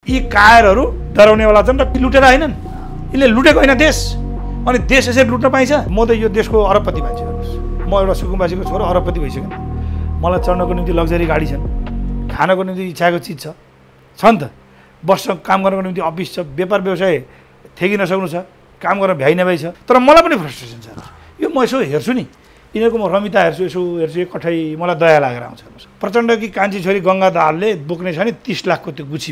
यी कायरहरू डराउनेवाला छन् र लुटेर होइनन्, यिनले लुटेको होइन देश। अनि देश यसरी लुट्न पाइन्छ? म त यो देशको अरबपति मान्छे हेर्नुहोस्, म एउटा सुकुम्बासीको छोरो अरबपति भइसकेँ। मलाई चढ्नको निम्ति लग्जरी गाडी छन्, खानको निम्ति इच्छाको चिज छ नि त, बस्छ, काम गर्नको निम्ति अफिस छ, व्यापार व्यवसाय ठेकी नसक्नु छ, काम गर्न भ्याइ नभ्याइ छ। तर मलाई पनि फ्रस्ट्रेसन छ। यो म यसो हेर्छु नि, यिनीहरूको म रमिता हेर्छु, यसो हेर्छु, कठै मलाई दया लागेर आउँछ। प्रचण्डकी कान्छी छोरी गङ्गा दाहालले बोक्ने छ नि 30 लाखको त्यो गुची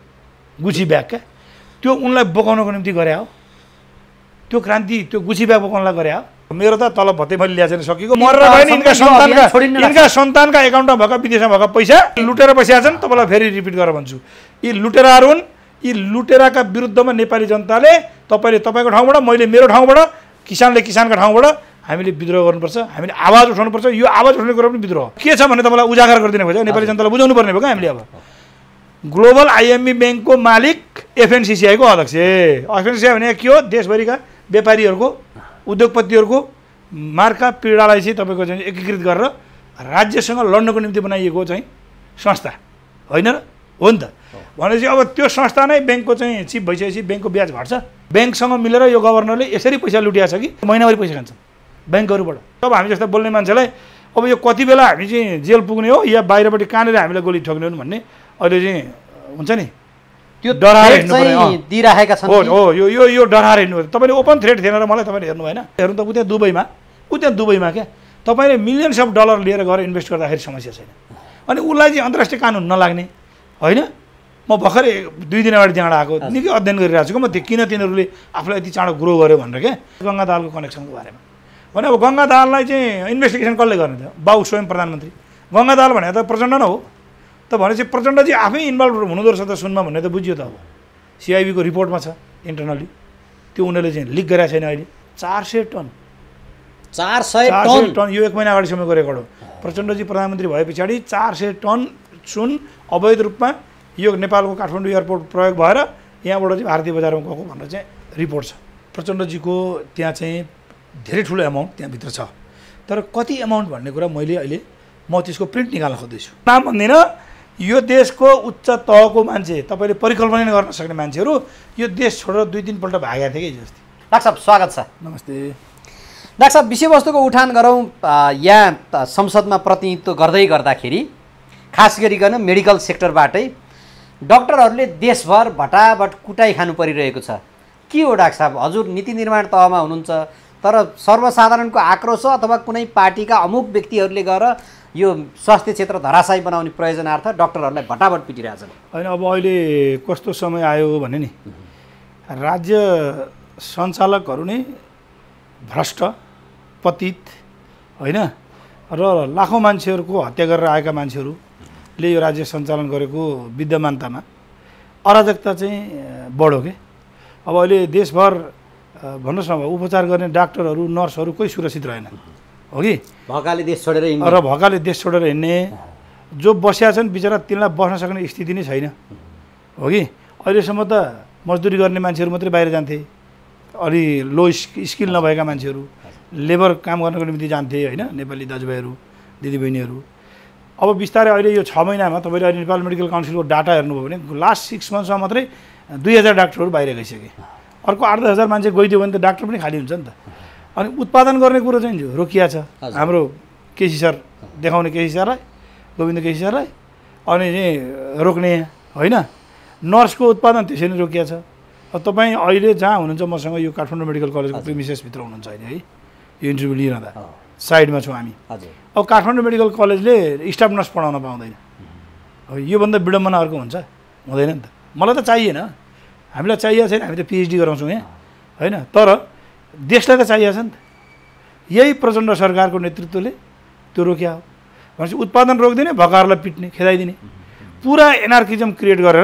ब्याग क्या, त्यो उनलाई बोकाउनको निम्ति गरे हो। त्यो क्रान्ति त्यो गुची ब्याग बोकाउनलाई गरे हो। मेरो त तलब भत्तै मैले ल्याएको छैन, सकिएको मरेर भयो नि। इनका सन्तानका एकाउन्टमा भएका विदेशमा भएका पैसा लुटेर बसेका छन्। तपाईँलाई फेरि रिपिट गरेर भन्छु, यी लुटेराहरू हुन्। यी लुटेराका विरुद्धमा नेपाली जनताले, तपाईँले तपाईँको ठाउँबाट, मैले मेरो ठाउँबाट, किसानले किसानका ठाउँबाट हामीले विद्रोह गर्नुपर्छ। हामीले आवाज उठाउनुपर्छ। यो आवाज उठाउने कुरा पनि विद्रोह के छ भने तपाईँलाई उजागर गरिदिनु खोज्छ। नेपाली जनतालाई बुझाउनु पर्ने भयो क्या हामीले। अब ग्लोबल आइएमबी ब्याङ्कको मालिक एफएनसिसिआईको अध्यक्ष। एफएनसिसिआई भने के हो? देशभरिका व्यापारीहरूको, उद्योगपतिहरूको मार्का पीडालाई चाहिँ तपाईँको चाहिँ एकीकृत गरेर राज्यसँग लड्नको निम्ति बनाइएको चाहिँ संस्था होइन र? हो नि त। भनेपछि अब त्यो संस्था नै ब्याङ्कको चाहिँ चिफ भइसकेपछि ब्याङ्कको ब्याज घट्छ। ब्याङ्कसँग मिलेर यो गभर्नरले यसरी पैसा लुटिएको छ कि महिनाभरि पैसा खान्छन् ब्याङ्कहरूबाट। अब हामी जस्तो बोल्ने मान्छेलाई अब यो कति बेला हामी चाहिँ जेल पुग्ने हो या बाहिरबाट कहाँनिर हामीलाई गोली ठोक्ने हो भन्ने अहिले चाहिँ हुन्छ नि, त्यो डराएर हिँड्नु पर्ने दिइराखेका छन्। हो यो डराएर हिँड्नु पर्छ। तपाईँले ओपन थ्रेट थिएन र मलाई तपाईँले हेर्नु भएन? हेर्नु त ऊ त्यहाँ दुबईमा क्या तपाईँले मिलियन्स अफ डलर लिएर गएर इन्भेस्ट गर्दाखेरि समस्या छैन। अनि उसलाई चाहिँ अन्तर्राष्ट्रिय कानुन नलाग्ने होइन? म भर्खरै 2 दिन अगाडि त्यहाँबाट आएको, निकै अध्ययन गरिरहेको छु कि म त्यो किन तिनीहरूले आफूलाई यति चाँडो ग्रो गर्यो भनेर क्या गङ्गा दाहालको कनेक्सनको बारेमा। भने अब गङ्गा दाहाललाई चाहिँ इन्भेस्टिगेसन कसले गर्ने त? बाउ स्वयं प्रधानमन्त्री। गङ्गा दाहाल भने त प्रचण्ड न हो त? भनेपछि प्रचण्डजी आफै इन्भल्भ हुँदो रहेछ त सुनमा भन्ने त बुझियो त। अब सिआइबीको रिपोर्टमा छ इन्टरनली, त्यो उनीहरूले चाहिँ लिक गरेको छैन अहिले। 400 टन यो 1 महिना अगाडिसम्मको रेकर्ड हो। प्रचण्डजी प्रधानमन्त्री भए पछाडि 400 टन सुन अवैध रूपमा यो नेपालको काठमाडौँ एयरपोर्ट प्रयोग भएर यहाँबाट चाहिँ भारतीय बजारमा गएको भनेर चाहिँ रिपोर्ट छ। प्रचण्डजीको त्यहाँ चाहिँ धेरै ठुलो एमाउन्ट त्यहाँभित्र छ। तर कति एमाउन्ट भन्ने कुरा मैले अहिले म त्यसको प्रिन्ट निकाल्न खोज्दैछु। नाम भन्दिनँ, यो देशको उच्च तहको मान्छे, तपाईँले परिकल्पना नै गर्न सक्ने मान्छेहरू यो देश छोडेर 2-3 पल्ट भागेका थिए कि जस्तै। डाक्टर साहब स्वागत छ। नमस्ते डाक्टर साहब। विषयवस्तुको उठान गरौँ। यहाँ संसदमा प्रतिनिधित्व गर्दाखेरि खास गरिकन मेडिकल सेक्टरबाटै डाक्टरहरूले देशभर भटाभट कुटाइ खानु परिरहेको छ। के हो डाक्टर साहब? हजुर नीति निर्माण तहमा हुनुहुन्छ, तर सर्वसाधारणको आक्रोश अथवा कुनै पार्टीका अमुक व्यक्तिहरूले गएर यो स्वास्थ्य क्षेत्र धराशायी बनाउने प्रयोजनार्थ डाक्टरहरूलाई भटाभट पिटिरहेछन्। होइन, अब अहिले कस्तो समय आयो भने नि राज्य सञ्चालकहरू नै भ्रष्ट पतित होइन र लाखौँ मान्छेहरूको हत्या गरेर आएका मान्छेहरूले यो राज्य सञ्चालन गरेको विद्यमानतामा अराजकता चाहिँ बढ्यो के। अब अहिले देशभर भन्नुहोस् न, उपचार गर्ने डाक्टरहरू नर्सहरू कोही सुरक्षित रहेनन् हो कि? भकाले देश छोडेर हिँड्ने जो बसिया छन् बिचरा, तिनलाई बस्न सक्ने स्थिति नै छैन हो कि? अहिलेसम्म त मजदुरी गर्ने मान्छेहरू मात्रै बाहिर जान्थे, अलि लो स्किल नभएका मान्छेहरू लेबर काम गर्नको निम्ति जान्थे होइन, नेपाली दाजुभाइहरू दिदीबहिनीहरू। अब बिस्तारै अहिले यो 6 महिनामा तपाईँले अहिले नेपाल मेडिकल काउन्सिलको डाटा हेर्नुभयो भने लास्ट 6 मन्थ्समा मात्रै 2000 डाक्टरहरू बाहिर गइसके। अर्को 8-10 हजार मान्छे गइदियो भने त डाक्टर पनि खाली हुन्छ नि त। अनि उत्पादन गर्ने कुरो चाहिँ रोकिया छ। हाम्रो केसी सर देखाउने, केसी सरलाई, गोविन्द केसी सरलाई, अनि चाहिँ रोक्ने होइन। नर्सको उत्पादन त्यसै नै रोकिया छ। अब तपाईँ अहिले जहाँ हुनुहुन्छ मसँग यो काठमाडौँ मेडिकल कलेजको प्रिमिसेसभित्र हुनुहुन्छ अहिले है, यो इन्टरभ्यू लिइरहँदा साइडमा छौँ हामी। अब काठमाडौँ मेडिकल कलेजले स्टाफ नर्स पढाउन पाउँदैन। अब योभन्दा विडम्बना अर्को हुँदैन नि त। मलाई त चाहिएन, हामीलाई चाहिएको छैन, हामी त पिएचडी गराउँछौँ यहाँ होइन, तर देशलाई त चाहिएको छ नि त। यही प्रचण्ड सरकारको नेतृत्वले त्यो रोक्या हो। भनेपछि उत्पादन रोकिदिने, भकाहरूलाई पिट्ने, खेदाइदिने, पुरा एनार्किजम क्रिएट गरेर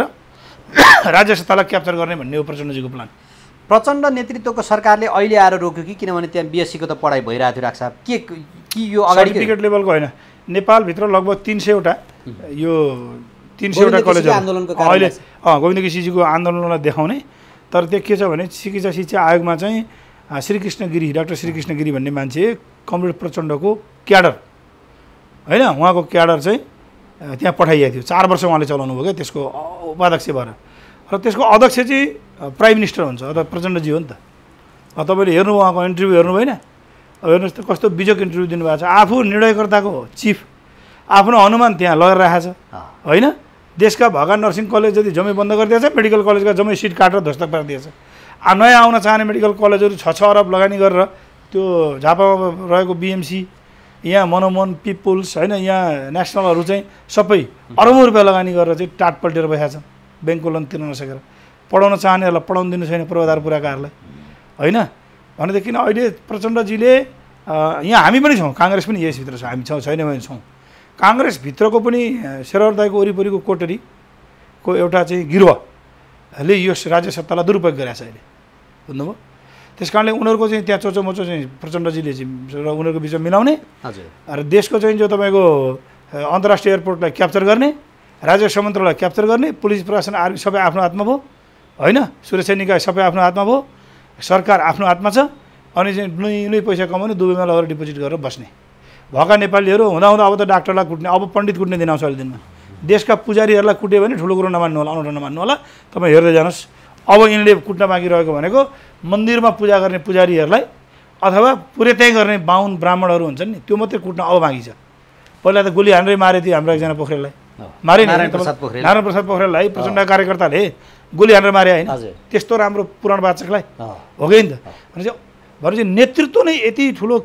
राज्य सत्तालाई क्याप्चर गर्ने भन्ने हो प्रचण्डजीको प्लान। प्रचण्ड नेतृत्वको सरकारले अहिले आएर रोक्यो कि? किनभने त्यहाँ बिएससीको त पढाइ भइरहेको थियो डाक्टर साहब। कि यो अगाडि सर्टिफिकेट लेभलको होइन, नेपालभित्र लगभग 300वटा यो 300वटा कलेजहरू अहिले गोविन्द केसीजीको आन्दोलनलाई देखाउने। तर त्यो के छ भने चिकित्सा शिक्षा आयोगमा चाहिँ श्रीकृष्ण गिरी, डाक्टर श्रीकृष्ण गिरी भन्ने मान्छे कमरेड प्रचण्डको क्याडर होइन, उहाँको क्याडर चाहिँ त्यहाँ पठाइएको थियो। 4 वर्ष उहाँले चलाउनु भयो क्या त्यसको उपाध्यक्ष भएर। र त्यसको अध्यक्ष चाहिँ प्राइम मिनिस्टर हुन्छ अथवा प्रचण्डजी हो नि त। तपाईँले हेर्नु उहाँको इन्टरभ्यू हेर्नु भएन? अब हेर्नुहोस् त कस्तो बिजोक इन्टरभ्यू दिनुभएको छ। आफू निर्णयकर्ताको चिफ आफ्नो अनुमान त्यहाँ लगेर राखेको छ होइन। देशका भएका नर्सिङ कलेज जति जम्मै बन्द गरिदिएछ, मेडिकल कलेजका जम्मै सिट काटेर ध्वस्त पारिदिएछ। नयाँ आउन चाहने मेडिकल कलेजहरू 6 अरब लगानी गरेर त्यो झापामा रहेको बिएमसी, यहाँ मनोमोहन, पिपुल्स होइन, यहाँ नेसनलहरू चाहिँ सबै अरबौँ रुपियाँ लगानी गरेर चाहिँ टाट पल्टेर बसेका छन्, ब्याङ्कको लोन तिर्न नसकेर। पढाउन चाहनेहरूलाई पढाउनु दिनु छैन पूर्वाधार पुराकाहरूलाई होइन। भनेदेखि अहिले प्रचण्डजीले यहाँ हामी पनि छौँ, काङ्ग्रेस पनि यसभित्र छ, हामी छौँ छैन भने छौँ। काङ्ग्रेसभित्रको पनि शेरबहादुर दाइको वरिपरिको कोटरीको एउटा चाहिँ गिरोहले यो राज्य सत्तालाई दुरुपयोग गरेको छ अहिले, बुझ्नुभयो? त्यस कारणले उनीहरूको चाहिँ त्यहाँ चोचोमोचो चाहिँ प्रचण्डजीले चाहिँ र उनीहरूको बिचमा मिलाउने र देशको चाहिँ जो तपाईँको अन्तर्राष्ट्रिय एयरपोर्टलाई क्याप्चर गर्ने, राजस्व मन्त्रालयलाई क्याप्चर गर्ने, पुलिस प्रशासन आर्मी सबै आफ्नो हातमा भयो होइन, सुरक्षा निकाय सबै आफ्नो हातमा भयो, सरकार आफ्नो हातमा छ। अनि चाहिँ नुई पैसा कमाउने, दुबईमा लगेर डिपोजिट गरेर बस्ने भएका नेपालीहरू हुँदा अब त डाक्टरलाई कुट्ने, अब पण्डित कुट्ने दिन आउँछ अहिले दिनमा। देशका पुजारीहरूलाई कुट्यो भने ठुलो कुरो नमान्नु होला, अनौठो नमान्नु होला। तपाईँ हेर्दै जानुहोस्, अब यिनले कुट्न बाँकी रहेको भनेको मन्दिरमा पूजा गर्ने पुजारीहरूलाई अथवा पुरेतै गर्ने बाहुन ब्राह्मणहरू हुन्छन् नि, त्यो मात्रै कुट्न अब बाँकी छ। पहिला त गोली हानेरै मारे थियो हाम्रो एकजना पोखरेललाई, मारे नारायण प्रसाद पोखरेललाई प्रचण्ड कार्यकर्ताले गोली हानेर मारे होइन। त्यस्तो राम्रो पुराण वाचकलाई हो कि नि त। भनेपछि नेतृत्व नै यति ठुलो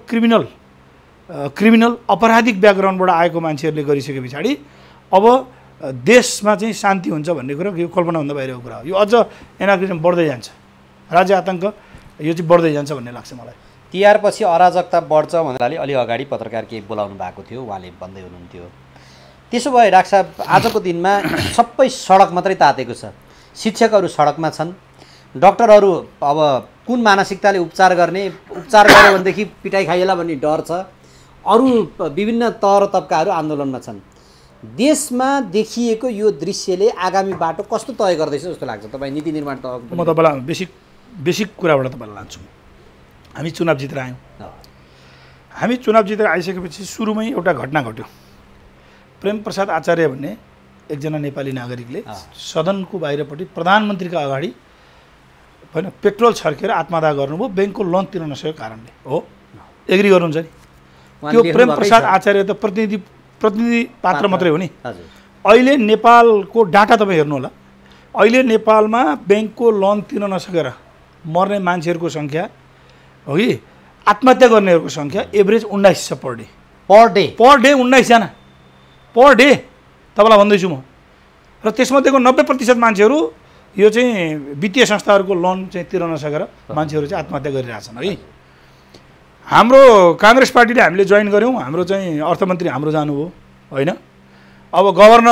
क्रिमिनल अपराधिक ब्याकग्राउन्डबाट आएको मान्छेहरूले गरिसके पछाडि अब देशमा चाहिँ शान्ति हुन्छ भन्ने कुरा यो कल्पनाभन्दा बाहिरको कुरा हो। यो अझ एनार्किजम बढ्दै जान्छ, राज्य आतङ्क यो चाहिँ बढ्दै जान्छ भन्ने लाग्छ मलाई। तिहार पछि अराजकता बढ्छ भन्नाले अलि अगाडि पत्रकार केही बोलाउनु भएको थियो, उहाँले भन्दै हुनुहुन्थ्यो। त्यसो भए डाक्टर साहब आजको दिनमा सबै सडक मात्रै तातेको छ, शिक्षकहरू सडकमा छन्, डाक्टरहरू अब कुन मानसिकताले उपचार गऱ्यो भनेदेखि पिटाइ खाइएला भन्ने डर छ, अरू विभिन्न तह र तब्काहरू आन्दोलनमा छन्। देशमा देखिएको यो दृश्यले आगामी बाटो कस्तो तय गर्दैछ जस्तो लाग्छ तपाईँ नीति निर्माण तह? म तपाईँलाई बेसिक कुराबाट तपाईँलाई लान्छु। हामी चुनाव जितेर आयौँ, हामी चुनाव जितेर आइसकेपछि सुरुमै एउटा घटना घट्यो। प्रेम प्रसाद आचार्य भन्ने एकजना नेपाली नागरिकले सदनको बाहिरपट्टि प्रधानमन्त्रीका अगाडि होइन पेट्रोल छर्केर आत्मदाह गर्नुभयो, ब्याङ्कको लोन तिर्न नसकेको कारणले हो। एग्री गर्नुहुन्छ नि? त्यो प्रेम प्रसाद आचार्य त प्रतिनिधि पात्र मात्रै हो नि। अहिले नेपालको डाटा तपाईँ हेर्नु होला, अहिले नेपालमा ब्याङ्कको लोन तिर्न नसकेर मर्ने मान्छेहरूको सङ्ख्या हो कि आत्महत्या गर्नेहरूको सङ्ख्या एभरेज 19 छ पर डे 19 जना पर डे तपाईँलाई भन्दैछु म। र त्यसमध्येको 90% मान्छेहरू यो चाहिँ वित्तीय संस्थाहरूको लोन चाहिँ तिर्न नसकेर मान्छेहरू चाहिँ आत्महत्या गरिरहेछन् है। हाम्रो काङ्ग्रेस पार्टीले हामीले जोइन गऱ्यौँ, हाम्रो चाहिँ अर्थमन्त्री हाम्रो जानुभयो होइन। अब गभर्नर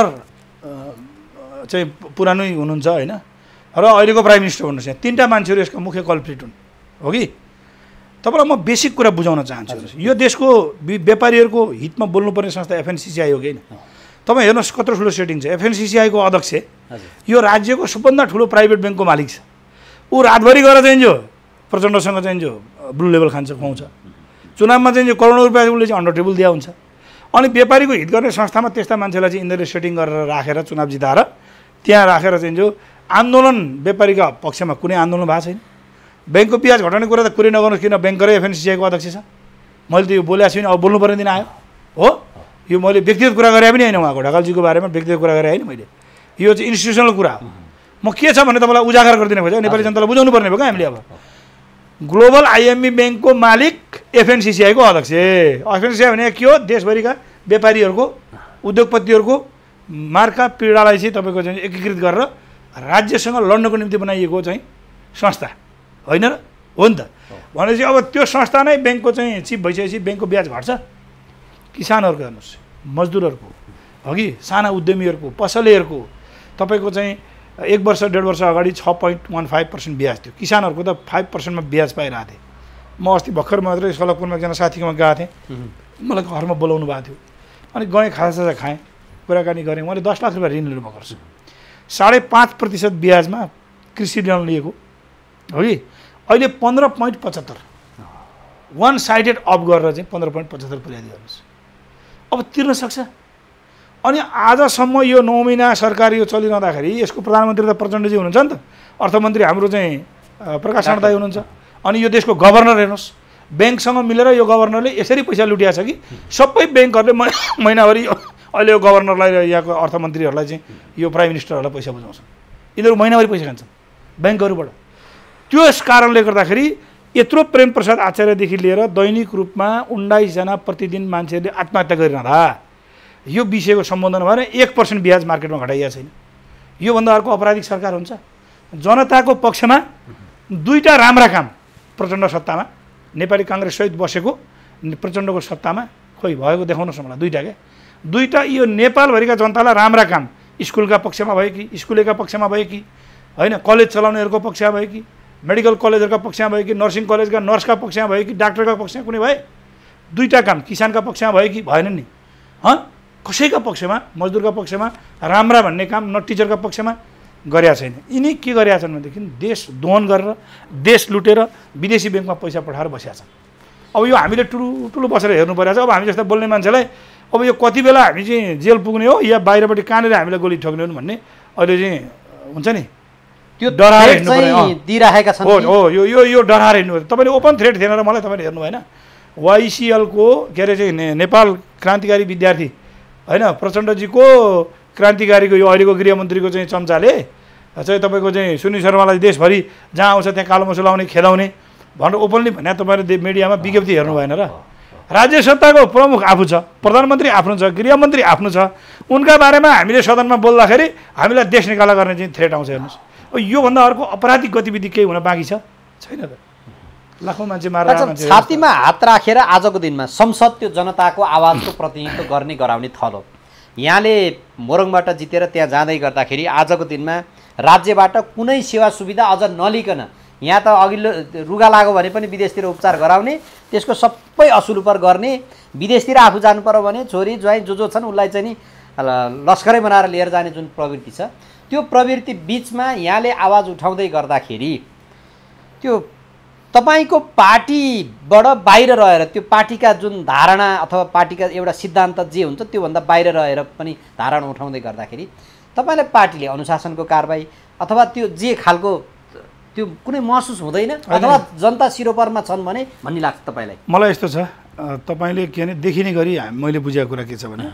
चाहिँ पुरानै हुनुहुन्छ होइन, र अहिलेको प्राइम मिनिस्टर हुनुहुन्छ। यहाँ 3टा मान्छेहरू यसका मुख्य कल्प्रिट हुन् हो कि। तपाईँलाई म बेसिक कुरा बुझाउन चाहन्छु। यो देशको व्यापारीहरूको हितमा बोल्नुपर्ने संस्था एफएनसिसिआई हो कि होइन? तपाईँ हेर्नुहोस् कत्रो ठुलो सेटिङ छ। एफएनसिसिआईको अध्यक्ष यो राज्यको सबभन्दा ठुलो प्राइभेट ब्याङ्कको मालिक छ। ऊ रातभरि गएर चाहिँ जो प्रचण्डसँग चाहिँ जो ब्लू लेभल खान्छ खुवाउँछ, चुनावमा चाहिँ जो करोडौँ रुपियाँ उसले चाहिँ अन्डर टेबल दिया हुन्छ। अनि व्यापारीको हित गर्ने संस्थामा त्यस्ता मान्छेलाई चाहिँ यिनीहरूले सेटिङ गरेर राखेर चुनाव जिताएर त्यहाँ राखेर चाहिँ जो आन्दोलन व्यापारीका पक्षमा कुनै आन्दोलन भएको छैन। ब्याङ्कको ब्याज घटाउने कुरा त कुरै नगर्नुहोस्, किन ब्याङ्क र एफएनसिसिआईको अध्यक्ष छ। मैले त यो बोलेको छुइनँ, अब बोल्नुपर्ने दिन आयो हो। यो मैले व्यक्तिगत कुरा गरे पनि होइन, उहाँको ढकालजीको बारेमा व्यक्तिगत कुरा गरे होइन मैले। यो चाहिँ इन्स्टिट्युसनल कुरा हो। म के छ भने तपाईँलाई उजागर गरिदिनु खोजेँ, नेपाली जनतालाई बुझाउनु पर्ने भयो क्या हामीले। अब ग्लोबल आइएमबी ब्याङ्कको मालिक एफएनसिसिआईको अध्यक्ष। एफएनसिसिआई भने के हो? देशभरिका व्यापारीहरूको उद्योगपतिहरूको मार्का पीडालाई चाहिँ तपाईँको चाहिँ एकीकृत गरेर राज्यसँग लड्नको निम्ति बनाइएको चाहिँ संस्था होइन र? हो नि त। भनेपछि अब त्यो संस्था नै ब्याङ्कको चाहिँ चिफ भइसकेपछि ब्याङ्कको ब्याज घट्छ। किसानहरूको हेर्नुहोस्, मजदुरहरूको अघि साना उद्यमीहरूको पसलेहरूको तपाईँको चाहिँ 1 वर्ष 1.5 वर्ष अगाडि 6.15% ब्याज थियो। किसानहरूको त 5%मा ब्याज पाइरहेको थिएँ। म अस्ति भर्खर मात्रै सलकपुरमा एकजना साथीकोमा गएको थिएँ, मलाई घरमा बोलाउनु भएको थियो। अनि गएँ, खाजासाजा खाएँ, कुराकानी गरेँ। मैले 10 लाख रुपियाँ ऋण लिनु भएको गर्छु, 5.5% ब्याजमा कृषि ऋण लिएको हो कि। अहिले 15.75 वान साइडेड अफ गरेर चाहिँ 15.75 पुर्याइदियो हेर्नुहोस्। अब तिर्न सक्छ अनि आजसम्म यो 9 महिना सरकार यो चलिरहँदाखेरि यसको प्रधानमन्त्री त प्रचण्डजी हुनुहुन्छ नि त, अर्थमन्त्री हाम्रो चाहिँ प्रकाश शरण दाइ हुनुहुन्छ, अनि यो देशको गभर्नर हेर्नुहोस्, ब्याङ्कसँग मिलेर यो गभर्नरले यसरी पैसा लुटिया छ कि सबै ब्याङ्कहरूले महिनाभरि अहिले यो गभर्नरलाई र यहाँको अर्थमन्त्रीहरूलाई चाहिँ यो प्राइम मिनिस्टरहरूलाई पैसा बुझाउँछ, यिनीहरू महिनाभरि पैसा खान्छन् ब्याङ्कहरूबाट। त्यस कारणले गर्दाखेरि यत्रो प्रेम प्रसाद आचार्यदेखि लिएर दैनिक रूपमा 19 जना प्रतिदिन मान्छेहरूले आत्महत्या गरिरहँदा यो विषयको सम्बोधन भएर 1% ब्याज मार्केटमा घटाइएको छैन। योभन्दा अर्को अपराधिक सरकार हुन्छ? जनताको पक्षमा दुईटा राम्रा काम प्रचण्ड सत्तामा, नेपाली काङ्ग्रेस सहित बसेको प्रचण्डको सत्तामा खोइ भएको देखाउनुहोस् न मलाई, दुईटा यो नेपालभरिका जनतालाई राम्रा काम, स्कुलका पक्षमा भयो कि, स्कुलेका पक्षमा भयो कि, होइन कलेज चलाउनेहरूको पक्षमा भयो कि, मेडिकल कलेजहरूका पक्षमा भयो कि, नर्सिङ कलेजका नर्सका पक्षमा भयो कि, डाक्टरका पक्षमा कुनै भए? दुईटा काम किसानका पक्षमा भयो कि भएन नि? कसैका पक्षमा, मजदुरका पक्षमा राम्रा भन्ने काम न टिचरका पक्षमा गरेका छैन। यिनी के गरेका छन् भनेदेखि देश दोहन गरेर, देश लुटेर विदेशी ब्याङ्कमा पैसा पठाएर बसेका छन्। अब यो हामीले ठुलो बसेर हेर्नु परिरहेको छ। अब हामी जस्तो बोल्ने मान्छेलाई अब यो कति बेला हामी चाहिँ जेल पुग्ने हो या बाहिरपट्टि कहाँनिर हामीलाई गोली ठोक्ने हो भन्ने अहिले चाहिँ हुन्छ नि, त्यो डराएर हिँड्नु पर्यो। दिइराखेका छन्। हो यो डराएर हिँड्नु पर्यो। तपाईँले ओपन थ्रेट थिएन र मलाई तपाईँले हेर्नु भएन? YCL-को के अरे चाहिँ नेपाल क्रान्तिकारी विद्यार्थी होइन प्रचण्डजीको क्रान्तिकारीको यो अहिलेको गृहमन्त्रीको चाहिँ चम्चाले चाहिँ तपाईँको चाहिँ सुनिल शर्मालाई देशभरि जहाँ आउँछ त्यहाँ कालो मसो लाउने खेलाउने भनेर ओपनली भने तपाईँले मिडियामा विज्ञप्ति हेर्नु भएन र? राज्य सत्ताको प्रमुख आफू छ, प्रधानमन्त्री आफ्नो छ, गृहमन्त्री आफ्नो छ, उनका बारेमा हामीले सदनमा बोल्दाखेरि हामीलाई देश निकाला गर्ने चाहिँ थ्रेट आउँछ। हेर्नुहोस्, योभन्दा अर्को अपराधिक गतिविधि केही हुन बाँकी छ? छैन त। लाखौँ मान्छे मारेर छातीमा हात राखेर आजको दिनमा संसद त्यो जनताको आवाजको प्रतिनिधित्व गर्ने गराउने थल हो। यहाँले मोरङबाट जितेर त्यहाँ जाँदै गर्दाखेरि आजको दिनमा राज्यबाट कुनै सेवा सुविधा अझ नलिकन यहाँ त अघिल्लो रुगा लाग्यो भने पनि विदेशतिर उपचार गराउने, त्यसको सबै असुल उपर गर्ने, विदेशतिर आफू जानु पर्यो भने छोरी ज्वाइँ जो छन् उसलाई चाहिँ नि लस्करै बनाएर लिएर जाने जुन प्रवृत्ति छ, त्यो प्रवृत्ति बिचमा यहाँले आवाज उठाउँदै गर्दाखेरि त्यो तपाईको पार्टीबाट बाहिर रहेर त्यो पार्टीका जुन धारणा अथवा पार्टीका एउटा सिद्धान्त जे हुन्छ त्योभन्दा बाहिर रहेर पनि धारणा उठाउँदै गर्दाखेरि तपाईँलाई पार्टीले अनुशासनको कारबाही अथवा त्यो जे खालको त्यो कुनै महसुस हुँदैन अथवा जनता सिरोपरमा छन् भने भन्ने लाग्छ तपाईँलाई? मलाई यस्तो छ, तपाईँले के भने देखिने गरी मैले बुझेको कुरा के छ भने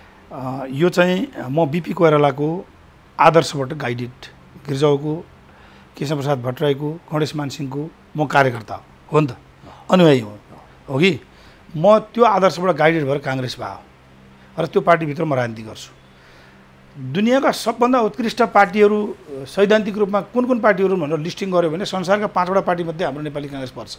यो चाहिँ म बिपी कोइरालाको आदर्शबाट गाइडेड, गिर्जाको कृष्णप्रसाद भट्टराईको, गणेश मानसिंहको म कार्यकर्ता हो नि त, अनुयायी हो कि म त्यो आदर्शबाट गाइडेड भएर काङ्ग्रेस भयो र त्यो पार्टीभित्र म राजनीति गर्छु। दुनियाँका सबभन्दा उत्कृष्ट पार्टीहरू सैद्धान्तिक रूपमा कुन पार्टीहरू भनेर लिस्टिङ गऱ्यो भने संसारका 5वटा पार्टीमध्ये हाम्रो नेपाली काङ्ग्रेस पर्छ।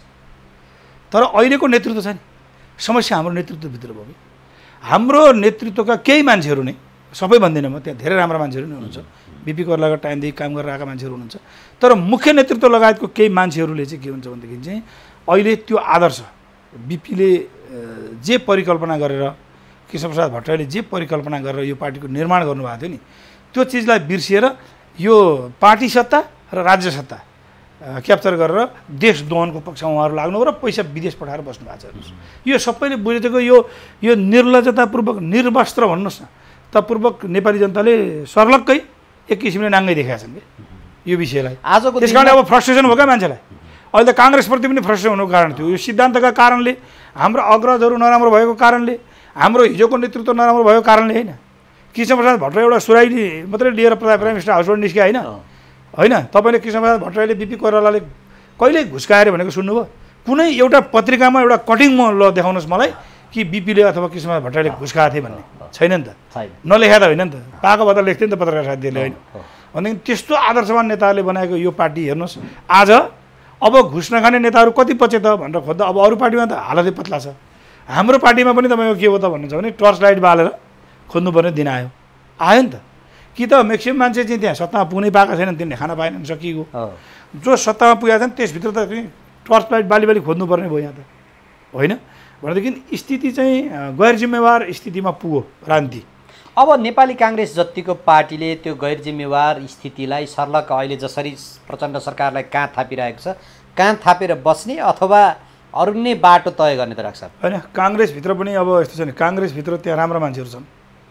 तर अहिलेको नेतृत्व छ नि, समस्या हाम्रो नेतृत्वभित्र भयो कि हाम्रो नेतृत्वका केही मान्छेहरू नै, सबै भन्दिनँ म, त्यहाँ धेरै राम्रा मान्छेहरू नै हुनुहुन्छ, बिपी कोइरालाको टाइमदेखि काम गरेर आएका मान्छेहरू हुनुहुन्छ, तर मुख्य नेतृत्व लगायतको केही मान्छेहरूले चाहिँ के हुन्छ भनेदेखि चाहिँ अहिले त्यो आदर्श बिपीले जे परिकल्पना गरेर, कृष्णप्रसाद भट्टराईले जे परिकल्पना गरेर यो पार्टीको निर्माण गर्नुभएको थियो नि, त्यो चिजलाई बिर्सिएर यो पार्टी सत्ता र राज्य सत्ता क्याप्चर गरेर देश दोहनको पक्षमा उहाँहरू लाग्नु र पैसा विदेश पठाएर बस्नु भएको छ। हेर्नुहोस्, यो सबैले बुझेको यो निर्लजतापूर्वक, निर्वस्त्र भन्नुहोस् न त पूर्वक नेपाली जनताले सर्लक्कै एक किसिमले नाङ्गै देखाएका छन् कि यो विषयलाई। आजको त्यस कारणले अब फ्रस्ट्रेसन हो क्या मान्छेलाई। अहिले त काङ्ग्रेसप्रति पनि फ्रस्ट्रेसन हुनुको कारण थियो, यो सिद्धान्तका कारणले, हाम्रो अग्रजहरू नराम्रो भएको कारणले, हाम्रो हिजोको नेतृत्व नराम्रो भएको कारणले होइन। कृष्णप्रसाद भट्टराई एउटा सुराइली मात्रै लिएर प्राइम मिनिस्टर हाउसबाट निस्के होइन। तपाईँले कृष्णप्रसाद भट्टराईले बिपी कोइरालाले कहिले घुस्काएर भनेको सुन्नुभयो? कुनै एउटा पत्रिकामा एउटा कटिङमा ल देखाउनुहोस् मलाई कि बिपीले अथवा कृष्णप्रसाद भट्टराईले घुस्काएको थिए भन्ने छैन नि त, नलेखा त होइन नि त, पाएको भएर लेख्थ्यो नि त पत्रकार साथीहरूले होइन। भनेदेखि त्यस्तो आदर्शवान नेताहरूले बनाएको यो पार्टी हेर्नुहोस्, आज अब घुस नखाने नेताहरू कति पछि त भनेर खोज्दा अब अरू पार्टीमा त हालतै पत्ला छ। हाम्रो पार्टीमा पनि तपाईँको के हो त भन्नुहुन्छ भने टर्च लाइट बालेर खोज्नुपर्ने दिन आयो नि त। कि त म्याक्सिमम् मान्छे चाहिँ त्यहाँ सत्तामा पुग्नै पाएका छैनन्, तिनीहरूले खाना पाएनन्, सकिएको। जो सत्तामा पुगेका छन् त्यसभित्र त टर्च लाइट बाली खोज्नुपर्ने भयो यहाँ त, होइन? भनेदेखि स्थिति चाहिँ गैर जिम्मेवार स्थितिमा पुग्यो राजनीति। अब नेपाली काङ्ग्रेस जतिको पार्टीले त्यो गैर जिम्मेवार स्थितिलाई सर्लक अहिले जसरी प्रचण्ड सरकारलाई काँध थापिरहेको छ, काँध थापेर बस्ने अथवा अरू नै बाटो तय गर्ने त राख्छ होइन? काङ्ग्रेसभित्र पनि अब यस्तो छ नि, काङ्ग्रेसभित्र त्यहाँ राम्रा मान्छेहरू छन्,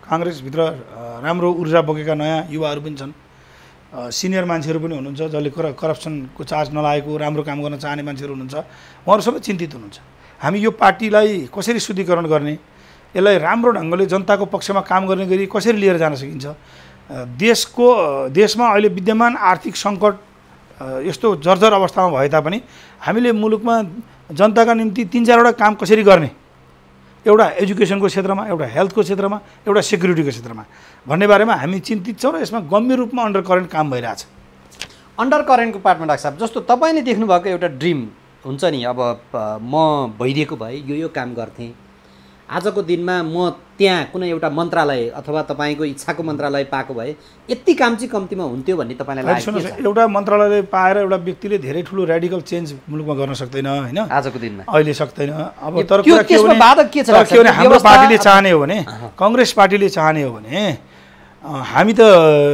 काङ्ग्रेसभित्र राम्रो ऊर्जा बोकेका नयाँ युवाहरू पनि छन्, सिनियर मान्छेहरू पनि हुनुहुन्छ जसले करप्सनको चार्ज नलागेको राम्रो काम गर्न चाहने मान्छेहरू हुनुहुन्छ। उहाँहरू सबै चिन्तित हुनुहुन्छ। हामी यो पार्टीलाई कसरी शुद्धिकरण गर्ने, यसलाई राम्रो ढङ्गले जनताको पक्षमा काम गर्ने गरी कसरी लिएर जान सकिन्छ, देशमा अहिले विद्यमान आर्थिक सङ्कट यस्तो जर्जर अवस्थामा भए तापनि हामीले मुलुकमा जनताका निम्ति 3-4वटा काम कसरी गर्ने, एउटा एजुकेसनको क्षेत्रमा, एउटा हेल्थको क्षेत्रमा, एउटा सेक्युरिटीको क्षेत्रमा भन्ने बारेमा हामी चिन्तित छौँ र यसमा गम्भीर रूपमा अन्डर करेन्ट काम भइरहेछ। अन्डर करेन्टको पार्टमा डाक्टर साहब, जस्तो तपाईँले देख्नुभएको एउटा ड्रिम हुन्छ नि, अब म भइदिएको भए यो काम गर्थेँ, आजको दिनमा म त्यहाँ कुनै एउटा मन्त्रालय अथवा तपाईँको इच्छाको मन्त्रालय पाएको भए यति काम चाहिँ कम्तीमा हुन्थ्यो भन्ने तपाईँलाई लाग्छ? एउटा मन्त्रालय पाएर एउटा व्यक्तिले धेरै ठुलो रेडिकल चेन्ज मुलुकमा गर्न सक्दैन होइन, आजको दिनमा अहिले सक्दैन। अब तर बाधक के छ हाम्रो पार्टीले चाहने हो भने, काङ्ग्रेस पार्टीले चाहने हो भने हामी त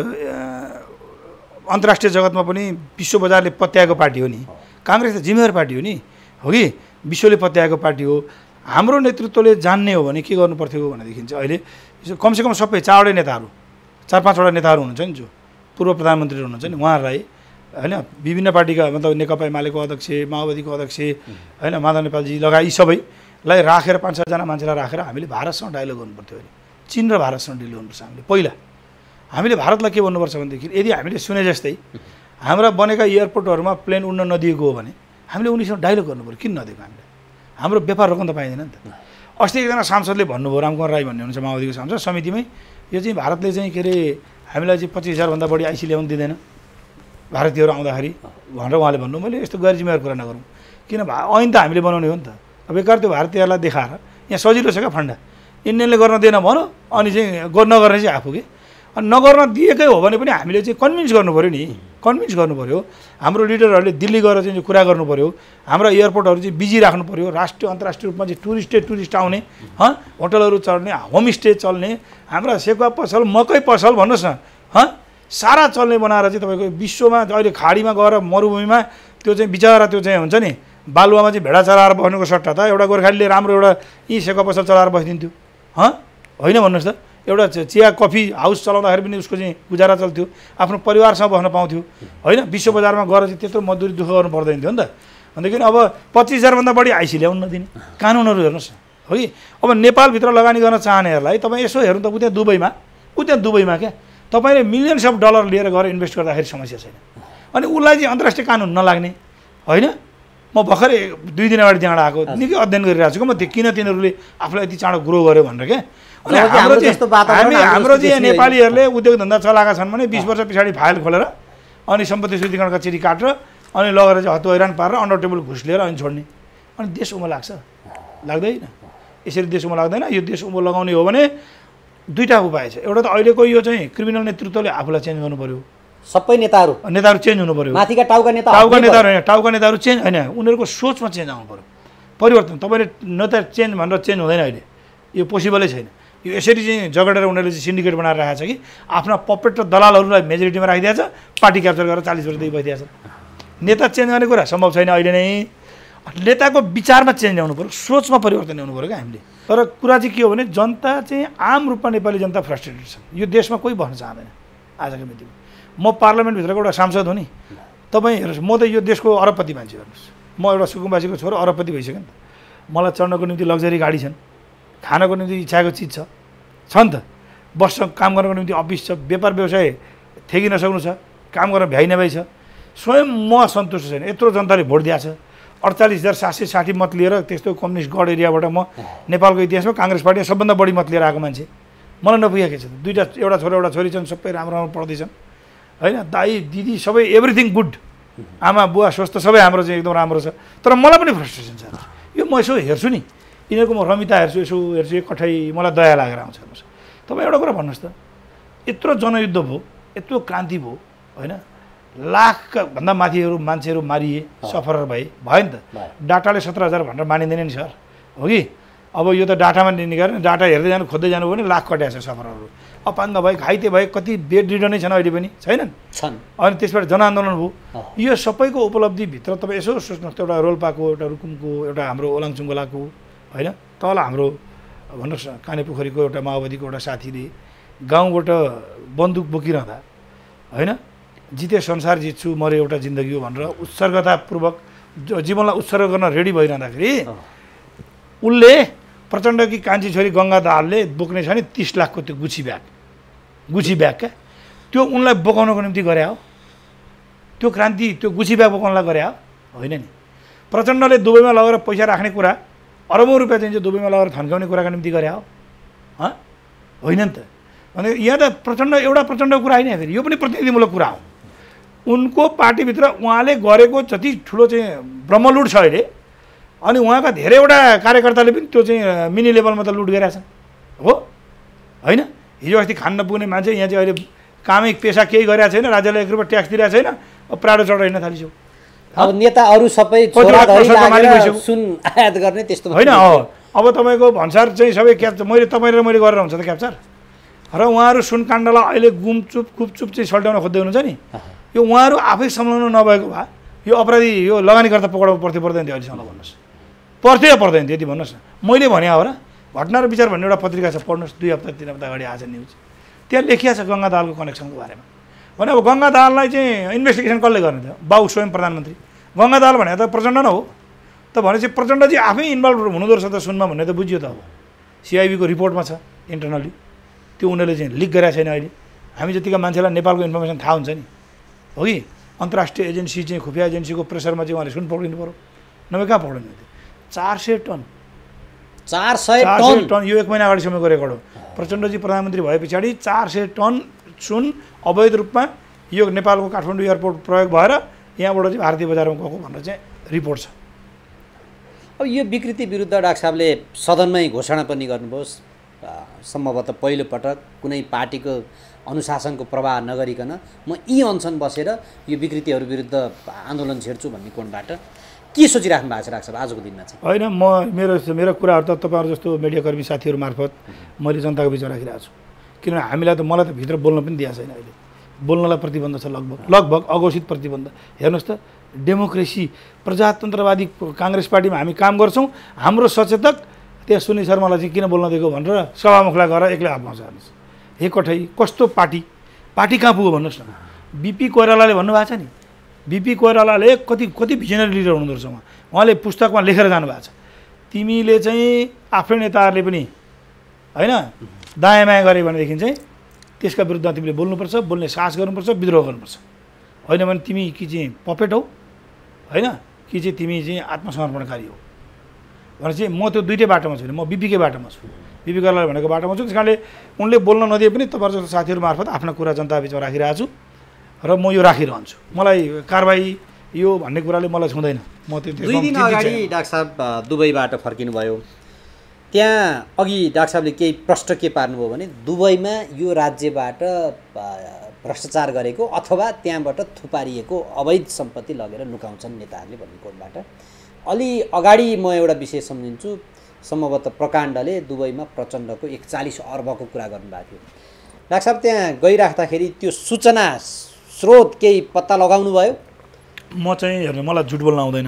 अन्तर्राष्ट्रिय जगतमा पनि विश्व बजारले पत्याएको पार्टी हो नि, काङ्ग्रेस त जिम्मेवार पार्टी हो नि, हो कि विश्वले पत्याएको पार्टी हो। हाम्रो नेतृत्वले जान्ने हो भने के गर्नु पर्थ्यो भनेदेखि चाहिँ अहिले कमसेकम सबै 4वटा नेताहरू, 4-5वटा नेताहरू हुनुहुन्छ नि जो पूर्व प्रधानमन्त्री हुनुहुन्छ नि, उहाँहरूलाई होइन विभिन्न पार्टीका मतलब नेकपा एमालेको अध्यक्ष, माओवादीको अध्यक्ष होइन माधव नेपालजी लगायत यी सबैलाई राखेर 5-6जना मान्छेलाई राखेर हामीले भारतसँग डायलग गर्नुपर्थ्यो। अहिले चीन र भारतसँग डिल गर्नुपर्छ। हामीले पहिला हामीले भारतलाई के भन्नुपर्छ भनेदेखि यदि हामीले सुने जस्तै हाम्रा बनेका एयरपोर्टहरूमा प्लेन उड्न नदिएको हो भने हामीले उनीसँग डायलग गर्नु पऱ्यो। किन नदिएको? हामीले हाम्रो व्यापार रोक्न त पाइँदैन नि त। अस्ति एकजना सांसदले भन्नुभयो, रामकुमार राई भन्ने हुनुहुन्छ माओवादीको सांसद, समितिमै यो चाहिँ भारतले चाहिँ के अरे हामीलाई चाहिँ 25,000 भन्दा बढी आइसी ल्याउनु दिँदैन भारतीयहरू आउँदाखेरि भनेर उहाँले भन्नु। मैले यस्तो गैर जिम्मेवार कुरा नगरौँ, किन ऐन त हामीले बनाउने हो नि त। अब बेकार त्यो भारतीयहरूलाई देखाएर यहाँ सजिलो छ क्या फन्डा, इन्डियनले गर्न दिएन भनौँ अनि चाहिँ नगर्ने चाहिँ आफू कि, अनि नगर्न दिएकै हो भने पनि हामीले चाहिँ कन्भिन्स गर्नु पऱ्यो नि, कन्भिन्स गर्नु पऱ्यो। हाम्रो लिडरहरूले दिल्ली गएर चाहिँ कुरा गर्नु पऱ्यो, हाम्रो एयरपोर्टहरू चाहिँ बिजी राख्नु पऱ्यो, राष्ट्रिय अन्तर्राष्ट्रिय रूपमा चाहिँ टुरिस्ट आउने, होटलहरू चल्ने, होमस्टे चल्ने, हाम्रा सेकुवा पसल, मकै पसल भन्नुहोस् न सारा चल्ने बनाएर चाहिँ तपाईँको विश्वमा अहिले खाडीमा गएर मरुभूमिमा त्यो चाहिँ बिचरा त्यो चाहिँ हुन्छ नि बालुवामा चाहिँ भेडा चलाएर बस्नुको सट्टा त एउटा गोर्खालीले राम्रो एउटा यी सेकुवा पसल चलाएर बसिदिन्थ्यो होइन भन्नुहोस् त। एउटा चिया कफी हाउस चलाउँदाखेरि पनि उसको चाहिँ गुजारा चल्थ्यो, आफ्नो परिवारसँग बस्न पाउँथ्यो होइन। विश्व बजारमा गएर चाहिँ त्यत्रो मजदुरी दुःख गर्नु पर्दैन थियो नि त। भनेदेखि अब 25,000 भन्दा बढी आइसी ल्याउनु नदिने कानुनहरू हेर्नुहोस् हो कि। अब नेपालभित्र लगानी गर्न चाहनेहरूलाई तपाईँ यसो हेर्नु त उ त्यहाँ दुबईमा क्या तपाईँले मिलियन्स अफ डलर लिएर गएर इन्भेस्ट गर्दाखेरि समस्या छैन। अनि उसलाई चाहिँ अन्तर्राष्ट्रिय कानुन नलाग्ने होइन। म भर्खरै 2 दिन अगाडि त्यहाँबाट आएको, निकै अध्ययन गरिरहेको छु म त्यो किन तिनीहरूले आफूलाई यति चाँडो ग्रो गर्यो भनेर क्या। अनि हाम्रो चाहिँ नेपालीहरूले उद्योग धन्दा चलाएका छन् भने 20 वर्ष पछाडि फाइल खोलेर अनि सम्पत्ति शुद्धिकरणका चिठी काटेर अनि लगेर चाहिँ हत्तु हैरान पारेर अन्डर टेबल घुस लिएर अनि छोड्ने, अनि देश उमो लाग्छ लाग्दैन? यसरी देश उमो लाग्दैन। यो देश उमो लगाउने हो भने दुईवटा उपाय छ। एउटा त अहिलेको यो चाहिँ क्रिमिनल नेतृत्वले आफूलाई चेन्ज गर्नु पऱ्यो, सबै नेताहरू चेन्ज हुनु पऱ्यो, माथिका टाउका नेताहरू चेन्ज होइन, उनीहरूको सोचमा चेन्ज आउनु पऱ्यो, परिवर्तन। तपाईँले नेता चेन्ज भनेर चेन्ज हुँदैन, अहिले यो पोसिबलै छैन। यो यसरी चाहिँ जगडेर उनीहरूले चाहिँ सिन्डिकेट बनाएर राखेको छ कि आफ्ना पपेट र दलालहरूलाई मेजोरिटीमा राखिदिएको छ, पार्टी क्याप्चर गरेर 40 वर्षदेखि बसिदिएको छ। नेता चेन्ज गर्ने कुरा सम्भव छैन अहिले नै। नेताको विचारमा चेन्ज ल्याउनु पऱ्यो, सोचमा परिवर्तन ल्याउनु पऱ्यो क्या हामीले। तर कुरा चाहिँ के हो भने जनता चाहिँ आम रूपमा नेपाली जनता फ्रस्ट्रेटेड छ। यो देशमा कोही बस्न चाहँदैन आजको मितिमा। म पार्लियामेन्टभित्रको एउटा सांसद हो नि, तपाईँ हेर्नुहोस्, म त यो देशको अरबपति मान्छे हेर्नुहोस्, म एउटा सुकुम्बासीको छोरो अरबपति भइसक्यो नि त। मलाई चढ्नको निम्ति लग्जरी गाडी छन्, खानको निम्ति इच्छाको चिज छ नि त, बस्छ काम गर्नको निम्ति अफिस छ, व्यापार व्यवसाय ठेकी नसक्नु छ, काम गर्न भ्याइ नभ्याइ छ। स्वयं म सन्तुष्ट छैन। यत्रो जनताले भोट दिएको छ, 48,760 मत लिएर त्यस्तो कम्युनिस्ट गढ एरियाबाट म नेपालको इतिहासमा काङ्ग्रेस पार्टीमा सबभन्दा बढी मत लिएर आएको मान्छे। मलाई नपुगेको छ। एउटा छोरा एउटा छोरी छन्, सबै राम्रो पढ्दैछन् होइन, दाइ दिदी सबै एभ्रिथिङ गुड, आमा बुवा स्वस्थ सबै हाम्रो चाहिँ एकदम राम्रो छ। तर मलाई पनि फ्रस्ट्रेसन छ। यो म यसो हेर्छु नि, यिनीहरूको म रमिता हेर्छु, यसो हेर्छु, कठै मलाई दया लागेर आउँछ। हेर्नुहोस् तपाईँ एउटा कुरा भन्नुहोस् त, यत्रो जनयुद्ध भयो, यत्रो क्रान्ति भयो होइन, लाखभन्दा माथिहरू मान्छेहरू मारिए, सफर भए भयो नि त। डाटाले 17,000 भनेर मानिँदैन नि सर, हो कि। अब यो त डाटामा निकाल्ने, डाटा हेर्दै जानु खोज्दै जानु भने लाख कट्याएको छ सफरहरू, अपाङ्ग भए, घाइते भए, कति बेड रिडन नै छन् अहिले पनि छैनन्। अनि त्यसबाट जनआन्दोलन भयो। यो सबैको उपलब्धिभित्र तपाईँ यसो सोच्नुहोस् त, एउटा रोल्पाको, एउटा रुकुमको, एउटा हाम्रो ओलाङचुङ्गोलाको होइन, तल हाम्रो भन्नुहोस् न, कानेपोखरीको एउटा माओवादीको एउटा साथीले गाउँबाट बन्दुक बोकिरहँदा होइन जिते संसार जित्छु मरे एउटा जिन्दगी हो भनेर उत्सर्गतापूर्वक जीवनलाई उत्सर्ग गर्न रेडी भइरहँदाखेरि उसले प्रचण्डकी कान्छी छोरी गङ्गा दाहालले बोक्ने छ नि 30 लाखको त्यो गुची ब्याग क्या, त्यो उनलाई बोकाउनको निम्ति गरे हो। त्यो क्रान्ति त्यो गुची ब्याग बोकाउनलाई गरे हो होइन नि। प्रचण्डले दुबईमा लगेर पैसा राख्ने कुरा, अरबौँ रुपियाँ चाहिँ दुबईमा लगेर थन्काउने कुराको निम्ति गरे हो होइन नि त। भने यहाँ त प्रचण्डको कुरा होइन, फेरि यो पनि प्रतिनिधिमूलक कुरा हो। उनको पार्टीभित्र उहाँले गरेको जति ठुलो चाहिँ ब्रह्मलुट छ अहिले, अनि उहाँका धेरैवटा कार्यकर्ताले पनि त्यो चाहिँ मिनी लेभलमा त लुट गरिरहेछन् हो होइन। हिजो अस्ति खान नपुग्ने मान्छे यहाँ चाहिँ अहिले कामै पेसा केही गरिरहेको छैन, राज्यलाई 1 रुपियाँ ट्याक्स दिइरहेको छैन, प्राडो चढ हिँड्न थालिसक्यो। अब नेता अरू सबै सुन आयात गर्ने त्यस्तो होइन। अब तपाईँको भन्सार चाहिँ सबै क्याप्चर मैले गरेर हुन्छ त क्याप्चर, र उहाँहरू सुनकाण्डलाई अहिले गुपचुप चाहिँ सल्टाउन खोज्दै हुनुहुन्छ नि। यो उहाँहरू आफै संलग्न नभएको भए यो अपराधी यो लगानीकर्ता पक्राउ पर्दैन थियो अहिलेसम्म। भन्नुहोस् पर्थ्यो या पर्दैन थियो यति भन्नुहोस् न। मैले भने हो र, घटना र विचार भन्ने एउटा पत्रिका छ, पढ्नुहोस्, 2 हप्ता 3 हप्ता अगाडि आएको न्युज, त्यहाँ लेखिया छ गङ्गा दाहालको कनेक्सनको बारेमा। भने अब गङ्गा दाहाललाई चाहिँ इन्भेस्टिगेसन कसले गर्ने थियो? बाउ स्वयं प्रधानमन्त्री। गङ्गा दाहाल भने त प्रचण्ड न हो त, भनेपछि प्रचण्डजी आफै इन्भल्भ हुनुहुँदो रहेछ त सुनमा भन्ने त बुझियो त। अब सिआइबीको रिपोर्टमा छ इन्टरनली, त्यो उनीहरूले चाहिँ लिक गरेको छैन अहिले। हामी जतिका मान्छेलाई नेपालको इन्फर्मेसन थाहा हुन्छ नि, हो कि अन्तर्राष्ट्रिय एजेन्सी चाहिँ खुफिया एजेन्सीको प्रेसरमा चाहिँ उहाँले सुन पक्रिनु पऱ्यो, नभए कहाँ पक्रिनु थियो? 400 टन 400 टन यो 1 महिना अगाडिसम्मको रेकर्ड हो। प्रचण्डजी प्रधानमन्त्री भए पछाडि 400 टन सुन अवैध रूपमा यो नेपालको काठमाडौँ एयरपोर्ट प्रयोग भएर यहाँबाट चाहिँ भारतीय बजारमा गएको भनेर चाहिँ रिपोर्ट छ। अब यो विकृति विरुद्ध डाक्टर साहबले सदनमै घोषणा पनि गर्नुभयो, सम्भवतः पहिलोपटक कुनै पार्टीको अनुशासनको प्रवाह नगरिकन म यी अनसन बसेर यो विकृतिहरू विरुद्ध आन्दोलन छेड्छु भन्ने कोणबाट के सोचिराख्नु भएको छ डाक्टर साहब आजको दिनमा चाहिँ? होइन, म मेरो कुराहरू त तपाईँहरू जस्तो मिडियाकर्मी साथीहरू मार्फत मैले जनताको बिचमा राखिरहेको छु। किनभने मलाई त भित्र बोल्न पनि दिएको छैन। अहिले बोल्नलाई प्रतिबन्ध छ, लगभग अघोषित प्रतिबन्ध। हेर्नुहोस् त, डेमोक्रेसी प्रजातन्त्रवादी काङ्ग्रेस पार्टीमा हामी काम गर्छौँ, हाम्रो सचेतक त्यहाँ सुनिल शर्मालाई चाहिँ किन बोल्न दिएको भनेर सभामुखलाई गएर एक्लै हात पाउँछ। हेर्नुहोस् एकठै कस्तो पार्टी कहाँ पुग्यो भन्नुहोस् न। बिपी कोइरालाले भन्नुभएको छ नि, बिपी कोइरालाले कति भिजनरी लिडर हुनुहुँदो रहेछ। उहाँले पुस्तकमा लेखेर जानुभएको छ, तिमीले चाहिँ आफ्नै नेताहरूले पनि होइन दायाँ माया गरे भनेदेखि चाहिँ त्यसका विरुद्ध तिमीले बोल्नुपर्छ, बोल्ने साहस गर्नुपर्छ, विद्रोह गर्नुपर्छ। होइन भने तिमी कि चाहिँ पपेट हौ होइन, कि चाहिँ तिमी चाहिँ आत्मसमर्पणकारी हो भने चाहिँ म त्यो दुइटै बाटोमा छु। म बिपीकै बाटोमा छु, बिपी कोइराला भनेको बाटोमा छु। त्यस कारणले उनले बोल्न नदिए पनि तपाईँहरू जस्तो साथीहरू मार्फत आफ्ना कुरा जनता बिचमा राखिरहेको छु र म यो राखिरहन्छु। मलाई कारबाही यो भन्ने कुराले मलाई छुँदैन। म त्यो 2 दिन अगाडि डाक्टर साहब दुबईबाट फर्किनु भयो, त्यहाँ अघि डाक्टर साहबले केही प्रश्न के पार्नुभयो भने दुबईमा यो राज्यबाट भ्रष्टाचार गरेको अथवा त्यहाँबाट थुपारिएको अवैध सम्पत्ति लगेर लुकाउँछन् नेताहरूले भन्ने कोणबाट अलि अगाडि म एउटा विषय सम्झिन्छु। सम्भवतः प्रकाण्डले दुबईमा प्रचण्डको 41 अर्बको कुरा गर्नुभएको थियो। डाक्टर साहब त्यहाँ गइराख्दाखेरि त्यो सूचना स्रोत केही पत्ता लगाउनु भयो? म चाहिँ हेर्नु, मलाई झुट बोल्न आउँदैन।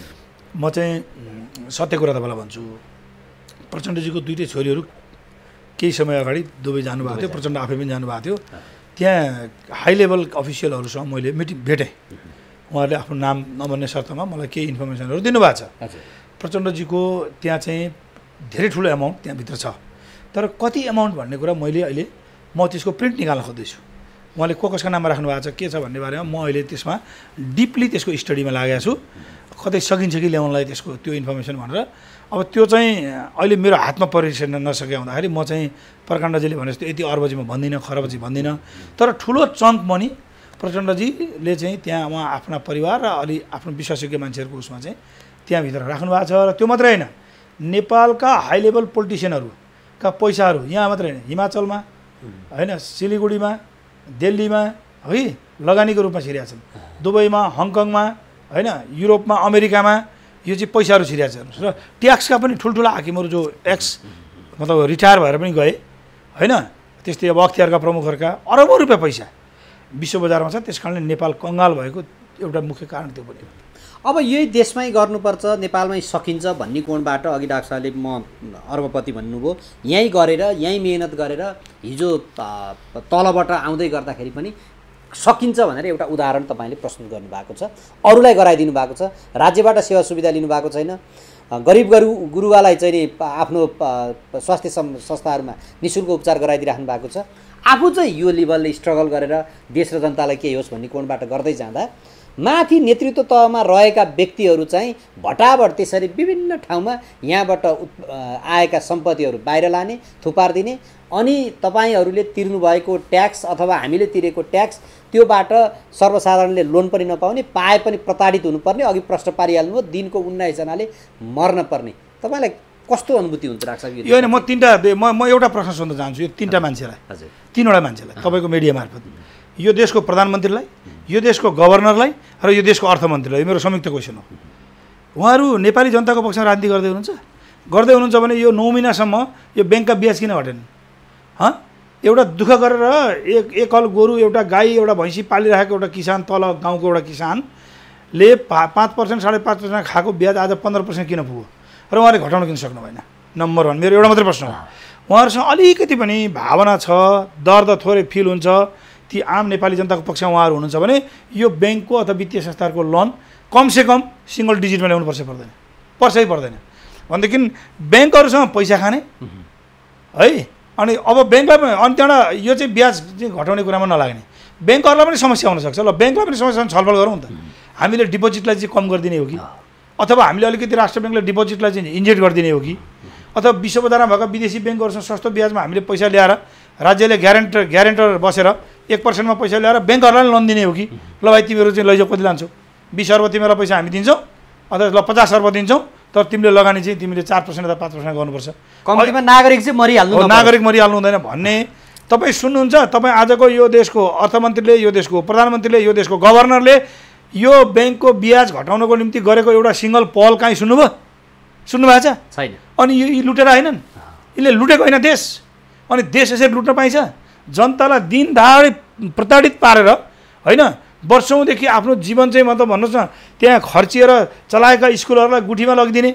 म चाहिँ सत्य कुरा तपाईँलाई भन्छु। प्रचण्डजीको दुइटै छोरीहरू केही समय अगाडि दुबई जानुभएको थियो, प्रचण्ड आफै पनि जानुभएको थियो। त्यहाँ हाई लेभल अफिसियलहरूसँग मैले भेटेँ। उहाँहरूले आफ्नो नाम नभन्ने शर्तमा मलाई केही इन्फर्मेसनहरू दिनुभएको छ। प्रचण्डजीको त्यहाँ चाहिँ धेरै ठुलो एमाउन्ट त्यहाँभित्र छ, तर कति एमाउन्ट भन्ने कुरा मैले अहिले म त्यसको प्रिन्ट निकाल्न खोज्दैछु। उहाँले कसका नाममा राख्नु भएको छ, के छ भन्ने बारेमा म अहिले त्यसमा डिपली त्यसको स्टडीमा लागेको छु। कतै सकिन्छ कि ल्याउनलाई त्यसको त्यो इन्फर्मेसन भनेर। अब त्यो चाहिँ अहिले मेरो हातमा परिसक्न नसके हुँदाखेरि म चाहिँ प्रकाण्डजीले भने जस्तो यति अर्बजी म भन्दिनँ, खरबजी भन्दिनँ, तर ठुलो चङ्क मनी प्रचण्डजीले चाहिँ त्यहाँ उहाँ आफ्ना परिवार र अलि आफ्नो विश्वासयोग्य मान्छेहरूको उसमा चाहिँ त्यहाँभित्र राख्नु भएको छ। र त्यो मात्रै होइन, नेपालका हाई लेभल पोलिटिसियनहरूका पैसाहरू यहाँ मात्रै होइन, हिमाचलमा होइन, सिलिगुडीमा, दिल्लीमा है लगानीको रूपमा छिरेका छन्, दुबईमा, हङकङमा होइन, युरोपमा, अमेरिकामा यो चाहिँ पैसाहरू छिरेका छन्। र ट्याक्सका पनि ठुल्ठुला हाकिमहरू जो मतलब रिटायर भएर पनि गए होइन, त्यस्तै अब अख्तियारका प्रमुखहरूका अरबौँ रुपियाँ पैसा विश्व बजारमा छ। त्यस कारणले नेपाल कङ्गाल भएको एउटा मुख्य कारण त्यो पनि हो। अब यही देशमै गर्नुपर्छ, नेपालमै सकिन्छ भन्ने कोणबाट अघि डाक्टर साहबले म अर्बपति भन्नुभयो, यहीँ गरेर यहीँ मेहनत गरेर हिजो तलबाट आउँदै गर्दाखेरि पनि सकिन्छ भनेर एउटा उदाहरण तपाईँले प्रस्तुत गर्नुभएको छ, अरूलाई गराइदिनु भएको छ, राज्यबाट सेवा सुविधा लिनुभएको छैन, गरिब गुरुवालाई चाहिँ नि आफ्नो स्वास्थ्य संस्थाहरूमा निःशुल्क उपचार गराइदिइराख्नु भएको छ। आफू चाहिँ यो लेभलले स्ट्रगल गरेर देश र जनतालाई के होस् भन्ने कोणबाट गर्दै जाँदा माथि नेतृत्व तहमा रहेका व्यक्तिहरू चाहिँ भटाभट त्यसरी विभिन्न ठाउँमा यहाँबाट आएका सम्पत्तिहरू बाहिर लाने, थुपारिदिने, अनि तपाईँहरूले तिर्नुभएको ट्याक्स अथवा हामीले तिरेको ट्याक्स त्योबाट सर्वसाधारणले लोन पनि नपाउने, पाए पनि प्रताडित हुनुपर्ने। अघि प्रश्न पारिहाल्नुभयो, दिनको 19 जनाले मर्न पर्ने। तपाईँलाई कस्तो अनुभूति हुन्छ डाक्टर साहब? यो होइन, म एउटा प्रश्न सोध्न चाहन्छु यो तीनवटा मान्छेलाई, हजुर, तीनवटा मान्छेलाई तपाईँको मिडिया मार्फत, यो देशको प्रधानमन्त्रीलाई, यो देशको गभर्नरलाई र यो देशको अर्थमन्त्रीलाई, मेरो संयुक्त क्वेसन हो। उहाँहरू नेपाली जनताको पक्षमा राजनीति गर्दै हुनुहुन्छ भने यो 9 महिनासम्म यो ब्याङ्कका ब्याज किन घटेन? एउटा दुःख गरेर एक हल गोरु, एउटा गाई, एउटा भैँसी पालिरहेको एउटा किसान, तल गाउँको एउटा किसानले 5% 5.5% खाएको ब्याज आज 15% किन पुग्यो र उहाँले घटाउन किन सक्नु भएन? नम्बर 1 मेरो एउटा मात्रै प्रश्न हो। उहाँहरूसँग अलिकति पनि भावना छ, दर्द थोरै फिल हुन्छ, ती आम नेपाली जनताको पक्षमा उहाँहरू हुनुहुन्छ भने यो ब्याङ्कको अथवा वित्तीय संस्थाहरूको लोन कमसेकम सिङ्गल डिजिटमा ल्याउनु पर्छै पर्दैन भनेदेखि ब्याङ्कहरूसँग पैसा खाने है। अनि अब ब्याङ्कलाई पनि अनि त्यहाँबाट यो चाहिँ ब्याज चाहिँ घटाउने कुरामा नलाग्ने, ब्याङ्कहरूलाई पनि समस्या हुनसक्छ। ल ब्याङ्कलाई पनि समस्या छलफल गरौँ न त, हामीले डिपोजिटलाई चाहिँ कम गरिदिने हो कि, अथवा हामीले अलिकति राष्ट्र ब्याङ्कले डिपोजिटलाई चाहिँ इन्जेक्ट गरिदिने हो कि, अथवा विश्व बजारमा भएका विदेशी ब्याङ्कहरूसँग सस्तो ब्याजमा हामीले पैसा ल्याएर राज्यले ग्यारेन्टर बसेर 1%मा पैसा ल्याएर ब्याङ्कहरूलाई लोन दिने हो कि, ल भाइ तिमीहरू चाहिँ लैजाऊ, कति लान्छौ, 20 अर्ब तिमीलाई पैसा हामी दिन्छौँ, अथवा ल 50 अर्ब दिन्छौँ, तर तिमीले लगानी चाहिँ तिमीले 4% अथवा 5% गर्नुपर्छ। कम्तीमा नागरिक चाहिँ नागरिक मरिहाल्नु हुँदैन भन्ने तपाईँ सुन्नुहुन्छ। तपाईँ आजको यो देशको अर्थमन्त्रीले, यो देशको प्रधानमन्त्रीले, यो देशको गभर्नरले यो ब्याङ्कको ब्याज घटाउनको निम्ति गरेको एउटा सिङ्गल पहल काहीँ सुन्नुभएको छैन? अनि यो लुटेर होइनन्, यसले लुटेको होइन देश, अनि देश यसरी लुट्न पाइन्छ? जनतालाई दिन दहाडे प्रताडित पारेर होइन, वर्षौँदेखि आफ्नो जीवन चाहिँ मतलब भन्नुहोस् न त्यहाँ खर्चिएर चलाएका स्कुलहरूलाई गुठीमा लगिदिने,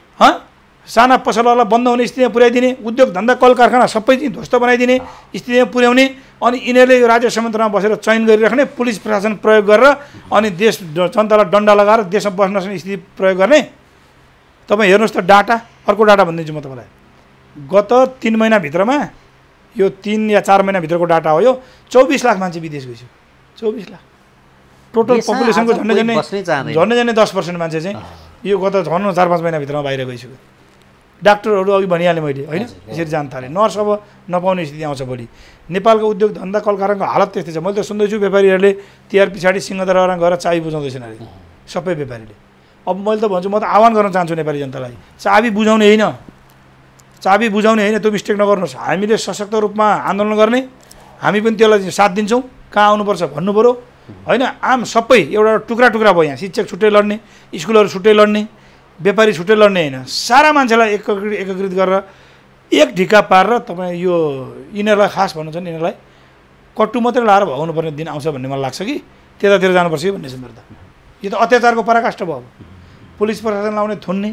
साना पसलहरूलाई बन्द हुने स्थितिमा पुर्याइदिने, उद्योग धन्दा कल कारखाना सबै चाहिँ ध्वस्त बनाइदिने स्थितिमा पुर्याउने, अनि यिनीहरूले यो राज्य संयन्त्रमा बसेर चयन गरिराख्ने, पुलिस प्रशासन प्रयोग गरेर अनि देश जनतालाई डन्डा लगाएर देशमा बस्न सक्ने स्थिति प्रयोग गर्ने। तपाईँ हेर्नुहोस् त डाटा, अर्को डाटा भनिदिन्छु म तपाईँलाई। गत 3 महिनाभित्रमा, यो 3 या 4 महिनाभित्रको डाटा हो यो, 24 लाख मान्छे विदेश गइसक्यो। 24 लाख टोटल पपुलेसनको झन्डै 10% मान्छे चाहिँ यो गत झन् 4-5 महिनाभित्रमा बाहिर गइसक्यो। डाक्टरहरू अघि भनिहालेँ मैले होइन, यसरी जान थालेँ। नर्स अब नपाउने स्थिति आउँछ बढी। नेपालको उद्योग धन्दा कल कारखानाको हालत त्यस्तै छ। मैले त सुन्दैछु व्यापारीहरूले तिहार पछाडि सिंहदरबारमा गएर चाबी बुझाउँदैछन् अरे सबै व्यापारीले। अब मैले त भन्छु, म त आह्वान गर्न चाहन्छु नेपाली जनतालाई, चाबी बुझाउने होइन, त्यो मिस्टेक नगर्नुहोस्। हामीले सशक्त रूपमा आन्दोलन गर्ने, हामी पनि त्यसलाई साथ दिन्छौँ, कहाँ आउनुपर्छ भन्नु पऱ्यो होइन। आम सबै एउटा टुक्रा भयो, यहाँ शिक्षक छुट्टै लड्ने, स्कुलहरू छुट्टै लड्ने, व्यापारी छुट्टै लड्ने होइन, सारा मान्छेलाई एकीकृत गरेर एक ढिका पारेर तपाईँ यो यिनीहरूलाई खास भन्नु छ नि, यिनीहरूलाई कट्टु मात्रै लाएर भगाउनुपर्ने दिन आउँछ भन्ने मलाई लाग्छ कि त्यतातिर जानुपर्छ कि भन्ने छ मेरो त। यो त अत्याचारको पराकाष्ठ भयो। पुलिस प्रशासन लाउने थुन्ने,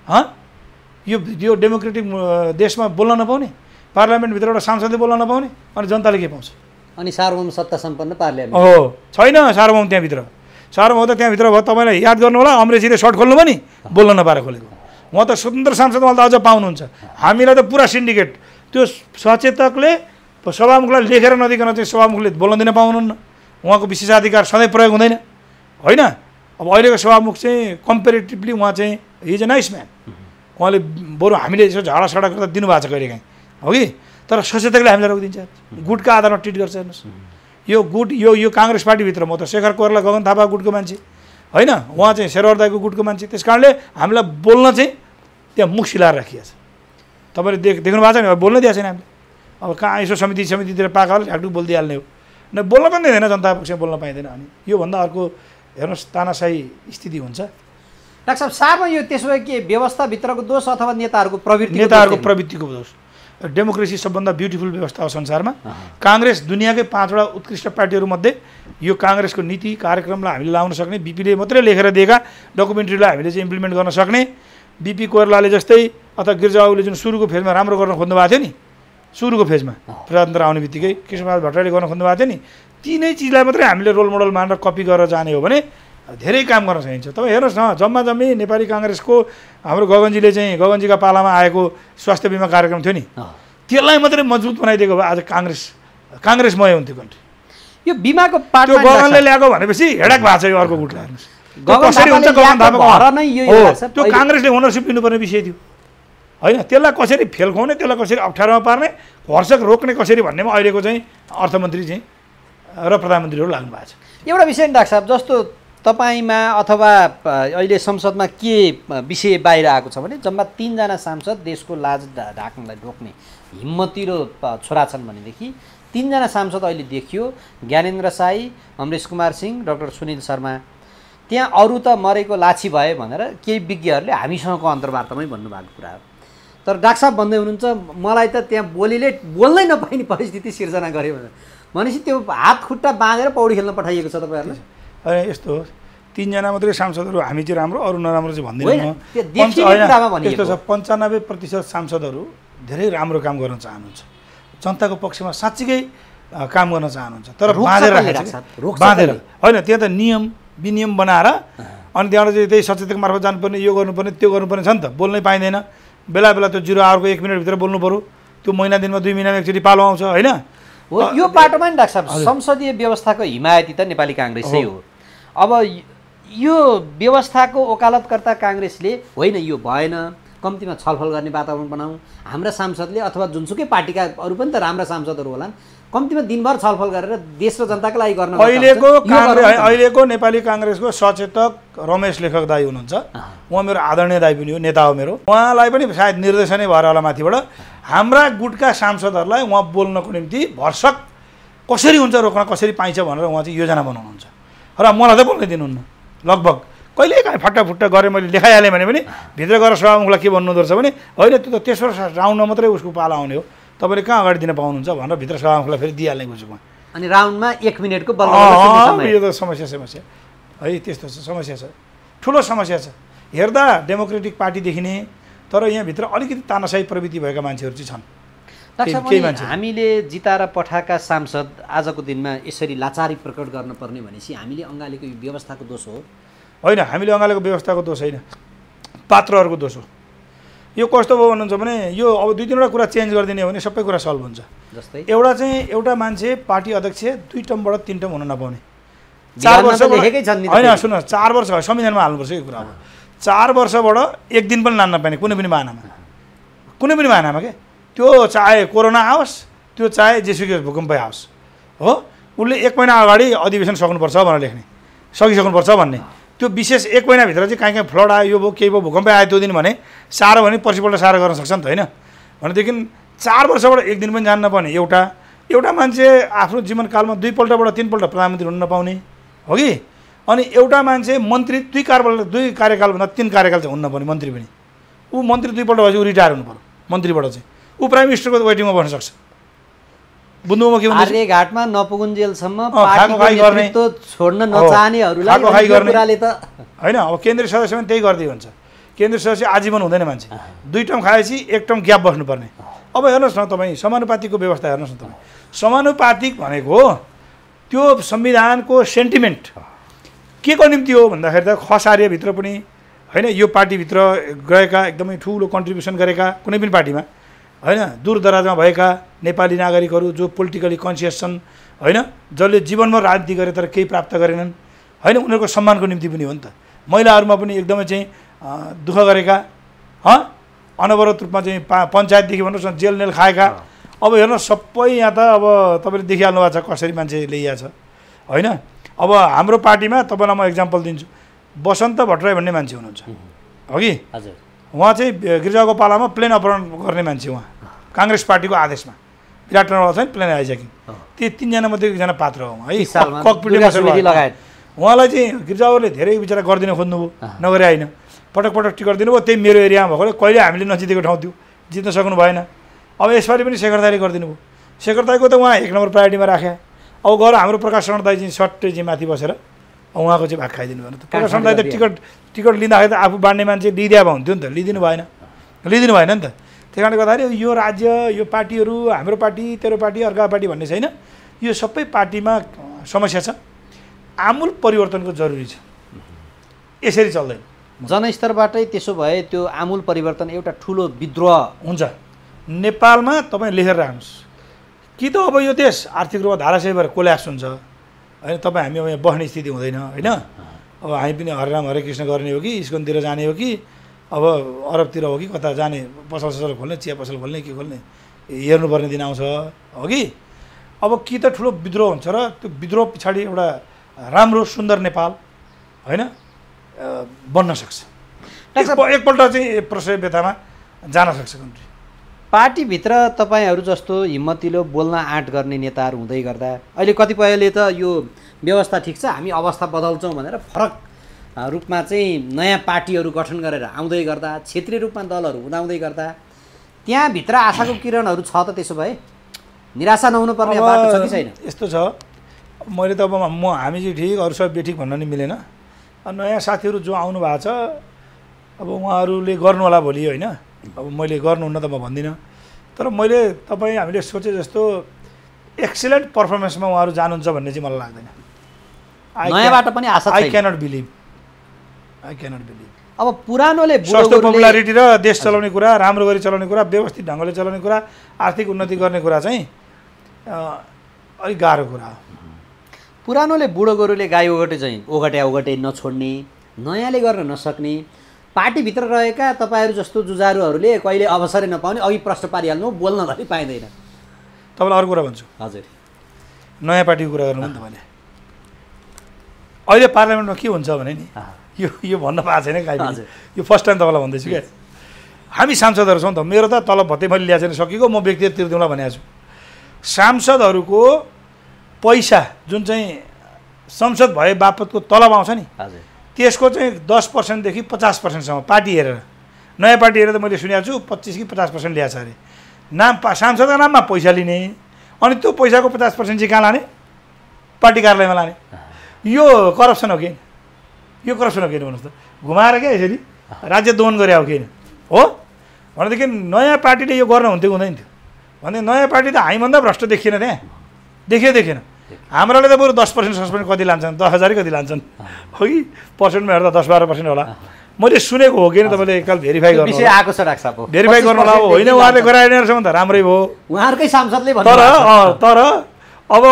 यो डेमोक्रेटिक देशमा बोल्न नपाउने, पार्लियामेन्टभित्र एउटा सांसदले बोल्न नपाउने, अनि जनताले के पाउँछ? अनि सार्वभौम सत्ता सम्पन्न पार्लियामेन्ट हो छैन सार्वभौम त्यहाँभित्र। सार्वभौम त त्यहाँभित्र भयो। तपाईँलाई याद गर्नु होला, अमरेसीले सर्ट खोल्नु पनि बोल्न नपाएर खोलेको। उहाँ त स्वतन्त्र सांसद मलाई त अझ पाउनुहुन्छ। हामीलाई त पुरा सिन्डिकेट, त्यो सचेतकले सभामुखलाई लेखेर नदिकन चाहिँ सभामुखले बोल्न दिन पाउनुहुन्न। उहाँको विशेषाधिकार सधैँ प्रयोग हुँदैन होइन। अब अहिलेको सभामुख चाहिँ कम्पेरिटिभली उहाँ चाहिँ हिज अ नाइस म्यान। उहाँले बरु हामीले यसो झाडासाडा गर्दा दिनुभएको छ कहिलेकाहीँ हो कि, तर सचेतकले हामीलाई रोकिदिन्छ, गुटका आधारमा ट्रिट गर्छ। हेर्नुहोस् यो गुट यो काङ्ग्रेस पार्टीभित्र म त शेखर कोइराला गगन थापा गुटको मान्छे होइन, उहाँ चाहिँ शेरबहादुर दाइको गुटको मान्छे। त्यस कारणले हामीलाई बोल्न चाहिँ त्यहाँ मुख सिलाएर राखिएको छ। तपाईँले देख्नु भएको छ नि, अब बोल्न दिएको छैन हामीले। अब कहाँ यसो समितितिर पाकाले ढाक्टु बोलिदिइहाल्ने हो, न बोल्न पनि दिँदैन, जनता पक्षमा बोल्न पाइँदैन। अनि योभन्दा अर्को हेर्नुहोस् तानाशाही स्थिति हुन्छ। डाक्टर साहब सारमा यो त्यसो भए के व्यवस्थाभित्रको दोष अथवा नेताहरूको प्रवृत्तिको प्रवृत्तिको दोष? डेमोक्रेसी सबभन्दा ब्युटिफुल व्यवस्था हो संसारमा। काङ्ग्रेस दुनियाँकै 5वटा उत्कृष्ट पार्टीहरूमध्ये यो काङ्ग्रेसको नीति कार्यक्रमलाई हामीले लाउन सक्ने, बीपीले मात्रै लेखेर दिएका डकुमेन्ट्रीलाई हामीले चाहिँ इम्प्लिमेन्ट गर्न सक्ने, बीपी कोइरालाले जस्तै अथवा गिरिजाबाबुले जुन सुरुको फेजमा राम्रो गर्न खोज्नु भएको थियो नि, सुरुको फेजमा प्रजातन्त्र आउने बित्तिकै कृष्णप्रसाद भट्टराईले गर्न खोज्नु भएको थियो नि, तीनै चिजलाई मात्रै हामीले रोल मोडल मानेर कपी गरेर जाने हो भने धेरै काम गर्न सकिन्छ। तपाईँ हेर्नुहोस् न, जम्मा जम्मी नेपाली काङ्ग्रेसको हाम्रो गगनजीका पालामा आएको स्वास्थ्य बिमा कार्यक्रम थियो नि, त्यसलाई मात्रै मजबुत बनाइदिएको भए आज काङ्ग्रेसमय हुन्थ्यो कन्ट्री। यो बिमाको पार्ट त्यो गगनले ल्याएको भनेपछि हेडाक भएको छ यो अर्को गुटलाई हेर्नुहोस्। कसरी हुन्छ गगन थापाको त्यो काङ्ग्रेसले ओनरसिप लिनुपर्ने विषय थियो होइन। त्यसलाई कसरी फेल खुवाउने, त्यसलाई कसरी अप्ठ्यारोमा पार्ने, भर्सक रोक्ने कसरी भन्नेमा अहिलेको चाहिँ अर्थमन्त्री चाहिँ र प्रधानमन्त्रीहरू लाग्नु भएको छ। एउटा विषय नि डाक्टर साहब, जस्तो तपाईँमा अथवा अहिले संसदमा के विषय बाहिर आएको छ भने जम्मा 3 जना सांसद देशको लाज ढाक्नलाई रोक्ने हिम्मतिलो छोरा छन् भनेदेखि 3 जना सांसद अहिले देखियो, ज्ञानेन्द्र साई, अमरेश कुमार सिंह, डाक्टर सुनिल शर्मा। त्यहाँ अरू त मरेको लाछी भए भनेर केही विज्ञहरूले हामीसँगको अन्तर्वार्तामै भन्नुभएको कुरा हो। तर डाक्टर साहब भन्दै हुनुहुन्छ मलाई त त्यहाँ बोल्नै नपाइने परिस्थिति सिर्जना गऱ्यो भनेपछि त्यो हात खुट्टा बाँधेर पौडी खेल्न पठाइएको छ तपाईँहरूलाई। अनि यस्तो हो, 3 जना मात्रै सांसदहरू हामी चाहिँ राम्रो अरू नराम्रो चाहिँ भन्दैनौँ। यस्तो छ, 95% सांसदहरू धेरै राम्रो काम गर्न चाहनुहुन्छ, जनताको पक्षमा साँच्चीकै काम गर्न चाहनुहुन्छ, तर बाँधेर होइन। त्यहाँ त नियम विनियम बनाएर अनि त्यहाँबाट चाहिँ त्यही सचेतक मार्फत जानुपर्ने, यो गर्नुपर्ने त्यो गर्नुपर्ने छ नि त। बोल्नै पाइँदैन, बेला बेला त्यो 0 आवरको 1 मिनटभित्र बोल्नु पऱ्यो, त्यो महिना दिनमा 2 महिनामा एकचोटि पालो आउँछ होइन। यो पाटोमा नि डाक्टर साहब संसदीय व्यवस्थाको हिमायती त नेपाली काङ्ग्रेसै हो। अब यो व्यवस्थाको वकालतकर्ता काङ्ग्रेसले होइन यो भएन, कम्तीमा छलफल गर्ने वातावरण बनाऊ, हाम्रा सांसदले अथवा जुनसुकै पार्टीका अरू पनि त राम्रा सांसदहरू होलान्, कम्तीमा दिनभर छलफल गरेर देश र जनताको लागि गर्न। अहिलेको नेपाली काङ्ग्रेसको सचेतक रमेश लेखक दाई हुनुहुन्छ, उहाँ मेरो आदरणीय दाई पनि हो, नेता हो मेरो। उहाँलाई पनि सायद निर्देशनै भएर होला माथिबाट हाम्रा गुटका सांसदहरूलाई उहाँ बोल्नको निम्ति भर्सक कसरी हुन्छ रोक्न, कसरी पाइन्छ भनेर उहाँ चाहिँ योजना बनाउनुहुन्छ। र मलाई त बोल्नै दिनुहुन्न, लगभग कहिले काहीँ फट्टाफुट्टा गरेँ मैले लेखाइहालेँ भने पनि भित्र गएर सभामुखलाई के भन्नु पर्छ भने होइन त्यो त तेस्रो राउन्डमा मात्रै उसको पाला आउने हो, तपाईँले कहाँ अगाडि दिन पाउनुहुन्छ भनेर भित्र सभामुखलाई फेरि दिइहाल्ने बुझ्छु। अनि राउन्डमा 1 मिनटको यो त समस्या है, त्यस्तो छ, समस्या छ, ठुलो समस्या छ। हेर्दा डेमोक्रेटिक पार्टी देखिने, तर यहाँभित्र अलिकति तानाशाही प्रवृत्ति भएका मान्छेहरू चाहिँ छन्। हामीले जिताएर पठाएका सांसद आजको दिनमा यसरी लाचारी प्रकट गर्नुपर्ने भनेपछि हामीले अँगालेको यो व्यवस्थाको दोष हो होइन। हामीले अँगालेको व्यवस्थाको दोष होइन, पात्रहरूको दोष हो। यो कस्तो भयो भन्नुहुन्छ भने यो अब 2-3वटा कुरा चेन्ज गरिदिने हो भने सबै कुरा सल्भ हुन्छ। जस्तै एउटा मान्छे पार्टी अध्यक्ष 2 टर्मबाट 3 टर्म हुन नपाउने, 4 वर्ष होइन सुन्नु, 4 वर्ष संविधानमा हाल्नुपर्छ यो कुरा। अब 4 वर्षबाट 1 दिन पनि लान्न पाइने कुनै पनि बाहनामा के, त्यो चाहे कोरोना आओस्, त्यो चाहे जेसुकै भूकम्प आओस् हो, उसले 1 महिना अगाडि अधिवेशन सक्नुपर्छ भनेर लेख्ने, सकिसक्नुपर्छ भन्ने। त्यो विशेष 1 महिनाभित्र चाहिँ कहीँ फ्लड आयो, यो भयो, केही भयो, भूकम्प आयो त्यो दिन भने साह्रो भने पछिपल्ट साह्रो गर्न सक्छ नि त होइन। भनेदेखि 4 वर्षबाट 1 दिन पनि जान नपाउने एउटा मान्छे आफ्नो जीवनकालमा 2 पल्टबाट 3 पल्ट प्रधानमन्त्री हुन नपाउने हो कि। अनि एउटा मान्छे मन्त्री 2 कार्यकालभन्दा 3 कार्यकाल चाहिँ हुन नपाउने मन्त्री पनि। ऊ मन्त्री 2 पल्ट भएपछि ऊ रिटायर हुनु पऱ्यो मन्त्रीबाट चाहिँ, ऊ प्राइम मिनिस्टरको वेटिङमा बस्न सक्छ। बुझ्नुमा के हुन्छ, आर्यघाटमा नपुगुन्जेलसम्म पार्टीको नेतृत्व छोड्न नचाहनेहरूलाई कुराले त होइन। अब केन्द्रीय सदस्य पनि त्यही गर्दै हुन्छ, केन्द्रीय सदस्य आजीवन हुँदैन मान्छे, 2 टर्म खाएपछि 1 टर्म ग्याप बस्नुपर्ने। अब हेर्नुहोस् न तपाईँ, समानुपातिकको व्यवस्था हेर्नुहोस् न तपाईँ, समानुपातिक भनेको त्यो संविधानको सेन्टिमेन्ट के को निम्ति हो भन्दाखेरि त खसार्यभित्र पनि होइन, यो पार्टीभित्र गएका एकदमै ठुलो कन्ट्रिब्युसन गरेका कुनै पनि पार्टीमा होइन, दूरदराजमा भएका नेपाली नागरिकहरू जो पोलिटिकली कन्सियस छन् होइन, जसले जीवनमा राजनीति गरे तर केही प्राप्त गरेनन् होइन, उनीहरूको सम्मानको निम्ति पनि हो नि त। महिलाहरूमा पनि एकदमै चाहिँ दुःख गरेका अनवरत रूपमा चाहिँ पञ्चायतदेखि भन्नुहोस् न जेल नेल खाएका। अब हेर्नुहोस् सबै यहाँ त अब तपाईँले देखिहाल्नु भएको छ कसरी मान्छे ल्याइएको छ होइन। अब हाम्रो पार्टीमा तपाईँलाई म एक्जाम्पल दिन्छु, बसन्त भट्टराई भन्ने मान्छे हुनुहुन्छ हो कि, उहाँ चाहिँ गिरिजाको पालामा प्लेन अपहरण गर्ने मान्छे, उहाँ काङ्ग्रेस पार्टीको आदेशमा विराटनगरबाट चाहिँ प्लेन हाइज्याकिङ, त्यो 3 जना मध्ये 1 जना पात्र हो है। उहाँलाई चाहिँ गिरिजाहरूले धेरै विचार गरिदिन खोज्नुभयो, नगरे होइन, पटक टिकट दिनुभयो, त्यही मेरो एरियामा भएकोले कहिले हामीले नजितेको ठाउँ थियो, जित्न सक्नु भएन। अब यसपालि पनि शेखर दाइले गरिदिनु भयो। शेखर दाइको त उहाँ 1 नम्बर प्रायोरिटीमा राखे। अब गएर हाम्रो प्रकाश शरण दाइ चाहिँ सट्टै चाहिँ माथि बसेर उहाँको चाहिँ भाग खाइदिनु भएन। प्रकाश शरण दाइ त टिकट लिँदाखेरि त आफू बाँड्ने मान्छे लिइदिया भए हुन्थ्यो नि त, लिइदिनु भएन नि त। त्यही कारणले गर्दाखेरि यो राज्य, यो पार्टीहरू, हाम्रो पार्टी, तेरो पार्टी, अर्का पार्टी भन्ने छैन। यो सबै पार्टीमा समस्या छ, आमूल परिवर्तनको जरुरी छ। यसरी चल्दैन। जनस्तरबाटै त्यसो भए त्यो आमूल परिवर्तन एउटा ठुलो विद्रोह हुन्छ। नेपालमा तपाईँ लेखेर राख्नुहोस् कि त अब यो देश आर्थिक रूपमा धाराशय भएर कोल्याप्स हुन्छ होइन, तपाईँ हामी अब यहाँ बस्ने स्थिति हुँदैन होइन। अब हामी पनि हरे राम हरे कृष्ण गर्ने हो कि इस्कनतिर जाने हो कि अब अरबतिर हो कि कता जाने, पसल खोल्ने, चिया पसल खोल्ने, के खोल्ने, हेर्नुपर्ने दिन आउँछ हो कि। अब कि त ठुलो विद्रोह हुन्छ र त्यो विद्रोह पछाडि एउटा राम्रो सुन्दर नेपाल होइन बन्न सक्छ। एकपल्ट चाहिँ प्रसय व्यथामा जान सक्छ कन्ट्री। पार्टीभित्र तपाईँहरू जस्तो हिम्मतिलो बोल्न आँट गर्ने नेताहरू हुँदै गर्दा अहिले कतिपयले त यो व्यवस्था ठिक छ, हामी अवस्था बदल्छौँ भनेर फरक रूपमा चाहिँ नयाँ पार्टीहरू गठन गरेर आउँदै गर्दा, क्षेत्रीय रूपमा दलहरू हुँदाउँदै गर्दा त्यहाँभित्र आशाको किरणहरू छ त? त्यसो भए निराशा नहुनु पर्ने बाटो छ कि छैन? यस्तो छ, मैले त अब हामी चाहिँ ठिक, अरू सब बेठिक भन्न नि मिलेन। नयाँ साथीहरू जो आउनु भएको छ अब उहाँहरूले गर्नु होला भोलि होइन। अब मैले गर्नुहुन्न त म भन्दिनँ, तर मैले हामीले सोचे जस्तो एक्सिलेन्ट पर्फर्मेन्समा उहाँहरू जानुहुन्छ भन्ने चाहिँ मलाई लाग्दैन। नयाँबाट पनि आशा छैन। I cannot believe. अब पुरानोले सस्तो पपुलारिटी र देश चलाउने कुरा, राम्रो गरी चलाउने कुरा, व्यवस्थित ढङ्गले चलाउने कुरा, आर्थिक उन्नति गर्ने कुरा चाहिँ अलिक गाह्रो कुरा हो। पुरानोले बुढो गोरुले गाई ओगटे नछोड्ने, नयाँले गर्न नसक्ने, पार्टीभित्र रहेका तपाईँहरू जस्तो जुझारुहरूले कहिले अवसरै नपाउने, अघि प्रश्न पारिहाल्नु, बोल्न धरि पाइँदैन। तपाईँलाई अर्को कुरा भन्छु। हजुर, नयाँ पार्टीको कुरा गर्नु नि तपाईँले। अहिले पार्लियामेन्टमा के हुन्छ भने नि यो भन्न पाएको छैन कहिले, यो फर्स्ट टाइम तपाईँलाई भन्दैछु क्या। हामी सांसदहरू छौँ त, मेरो त तलब भत्तै मैले ल्याएको छैन, सकिएको म व्यक्तिगत तिर्दिउँला भनेको छु। सांसदहरूको पैसा जुन चाहिँ संसद भए बापतको तलब आउँछ नि, त्यसको चाहिँ 10%देखि 50%सम्म पार्टी हेरेर, नयाँ पार्टी हेरेर त मैले सुनेको छु 25 कि 50% ल्याएको छ अरे। सांसदको नाममा पैसा लिने, अनि त्यो पैसाको 50% चाहिँ कहाँ लाने? पार्टी कार्यालयमा लाने। यो करप्सन हो कि? यो करप्सन हो कि भन्नुहोस् त? घुमाएर क्या यसरी राज्य दोहन गरे हो कि हो? भनेदेखि नयाँ पार्टीले यो गर्न हुन्थ्यो हुँदैन थियो भने नयाँ पार्टी त हामीभन्दा भ्रष्ट देखिएन त्यहाँ, देखिएन। हाम्रोले त बरु 10% सस्पेन्ड कति लान्छन्, 10,000 कति लान्छन् हो कि? पर्सेन्टमा हेर्दा 10-12% होला। मैले सुनेको हो कि तपाईँले एकताल भेरिफाई गर्नु आएको छ डाक्टर साहब, भेरिफाई गर्नु होला। होइन उहाँले गराएन रहेछ त राम्रै भयो, उहाँहरूकै सांसदले भन्नु। तर अब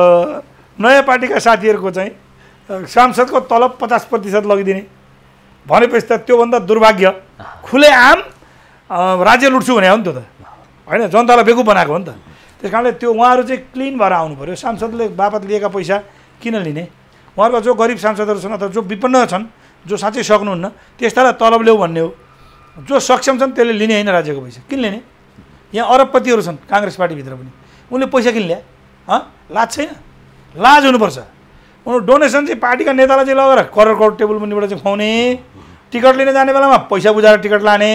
नयाँ पार्टीका साथीहरूको चाहिँ सांसदको तलब 50% लगिदिने भनेपछि त त्योभन्दा दुर्भाग्य खुलेआम राज्य लुट्छु भने हो नि त्यो त होइन, जनतालाई बेकुफ बनाएको हो नि त। त्यस कारणले त्यो उहाँहरू चाहिँ क्लिन भएर आउनु पऱ्यो। सांसदले बापत लिएका पैसा किन लिने? उहाँहरूको जो गरिब सांसदहरू छन् अथवा जो विपन्न छन्, जो साँच्चै सक्नुहुन्न, त्यस्तालाई तलब ल्याऊ भन्ने हो। जो सक्षम छन् त्यसले लिने होइन राज्यको पैसा, किन लिने? यहाँ अरबपतिहरू छन् काङ्ग्रेस पार्टीभित्र पनि, उनले पैसा किन ल्या? लाज छैन? लाज हुनुपर्छ। उनीहरू डोनेसन चाहिँ पार्टीका नेतालाई चाहिँ लगेर करोड टेबल मुनिबाट चाहिँ खुवाउने, टिकट लिन जाने बेलामा पैसा बुझाएर टिकट लाने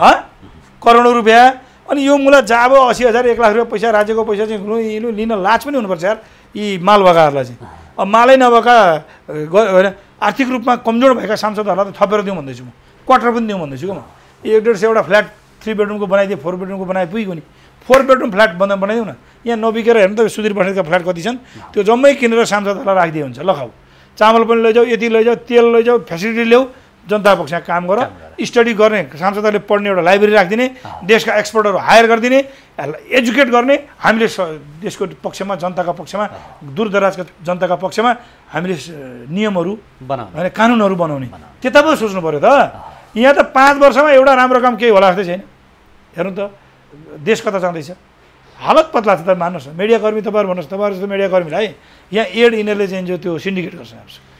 करोडौँ रुपियाँ। अनि यो मुला जाब 80,000 1 लाख रुपियाँ पैसा राज्यको पैसा चाहिँ लिन लाज पनि हुनुपर्छ यार यी मालबगाहरूलाई चाहिँ। अब मालै नभएका होइन आर्थिक रूपमा कमजोर भएका सांसदहरूलाई त थपेर दिउँ भन्दैछु म, क्वार्टर पनि दिउँ भन्दैछु कि म। 1-1.5 एउटा फ्ल्याट 3 बेडरुमको बनाइदिए, 4 बेडरुमको बनाए पुगेको नि। 4 बेडरुम फ्ल्याट बनाइदिउँ न। यहाँ नबिकेर हेर्नु त सुधीर बस्नेतका फ्ल्याट कति छन्, त्यो जम्मै किनेर सांसदहरूलाई राखिदिए हुन्छ। ल खाऊ, चामल पनि लैजाऊ, यति लैजाऊ, तेल लैजाऊ, फेसिलिटी ल्याऊ, जनता पक्षमा काम गर, स्टडी गर्ने, सांसदहरूले पढ्ने एउटा लाइब्रेरी राखिदिने, देशका एक्सपर्टहरू हायर गरिदिने, एजुकेट गर्ने। हामीले देशको पक्षमा, जनताका पक्षमा, दूरदराजका जनताका पक्षमा हामीले नियमहरू बनाउने, होइन कानुनहरू बनाउने, त्यता पो सोच्नु पऱ्यो त। यहाँ त 5 वर्षमा एउटा राम्रो काम केही होला जस्तै छैन। हेर्नु त देश कता जाँदैछ, हालत पत्ला छ। त मान्नुहोस् न, मिडियाकर्मी तपाईँहरू भन्नुहोस्, तपाईँहरू जस्तो मिडियाकर्मीलाई यहाँ एड यिनीहरूले चाहिँ जो त्यो सिन्डिकेट गर्छ,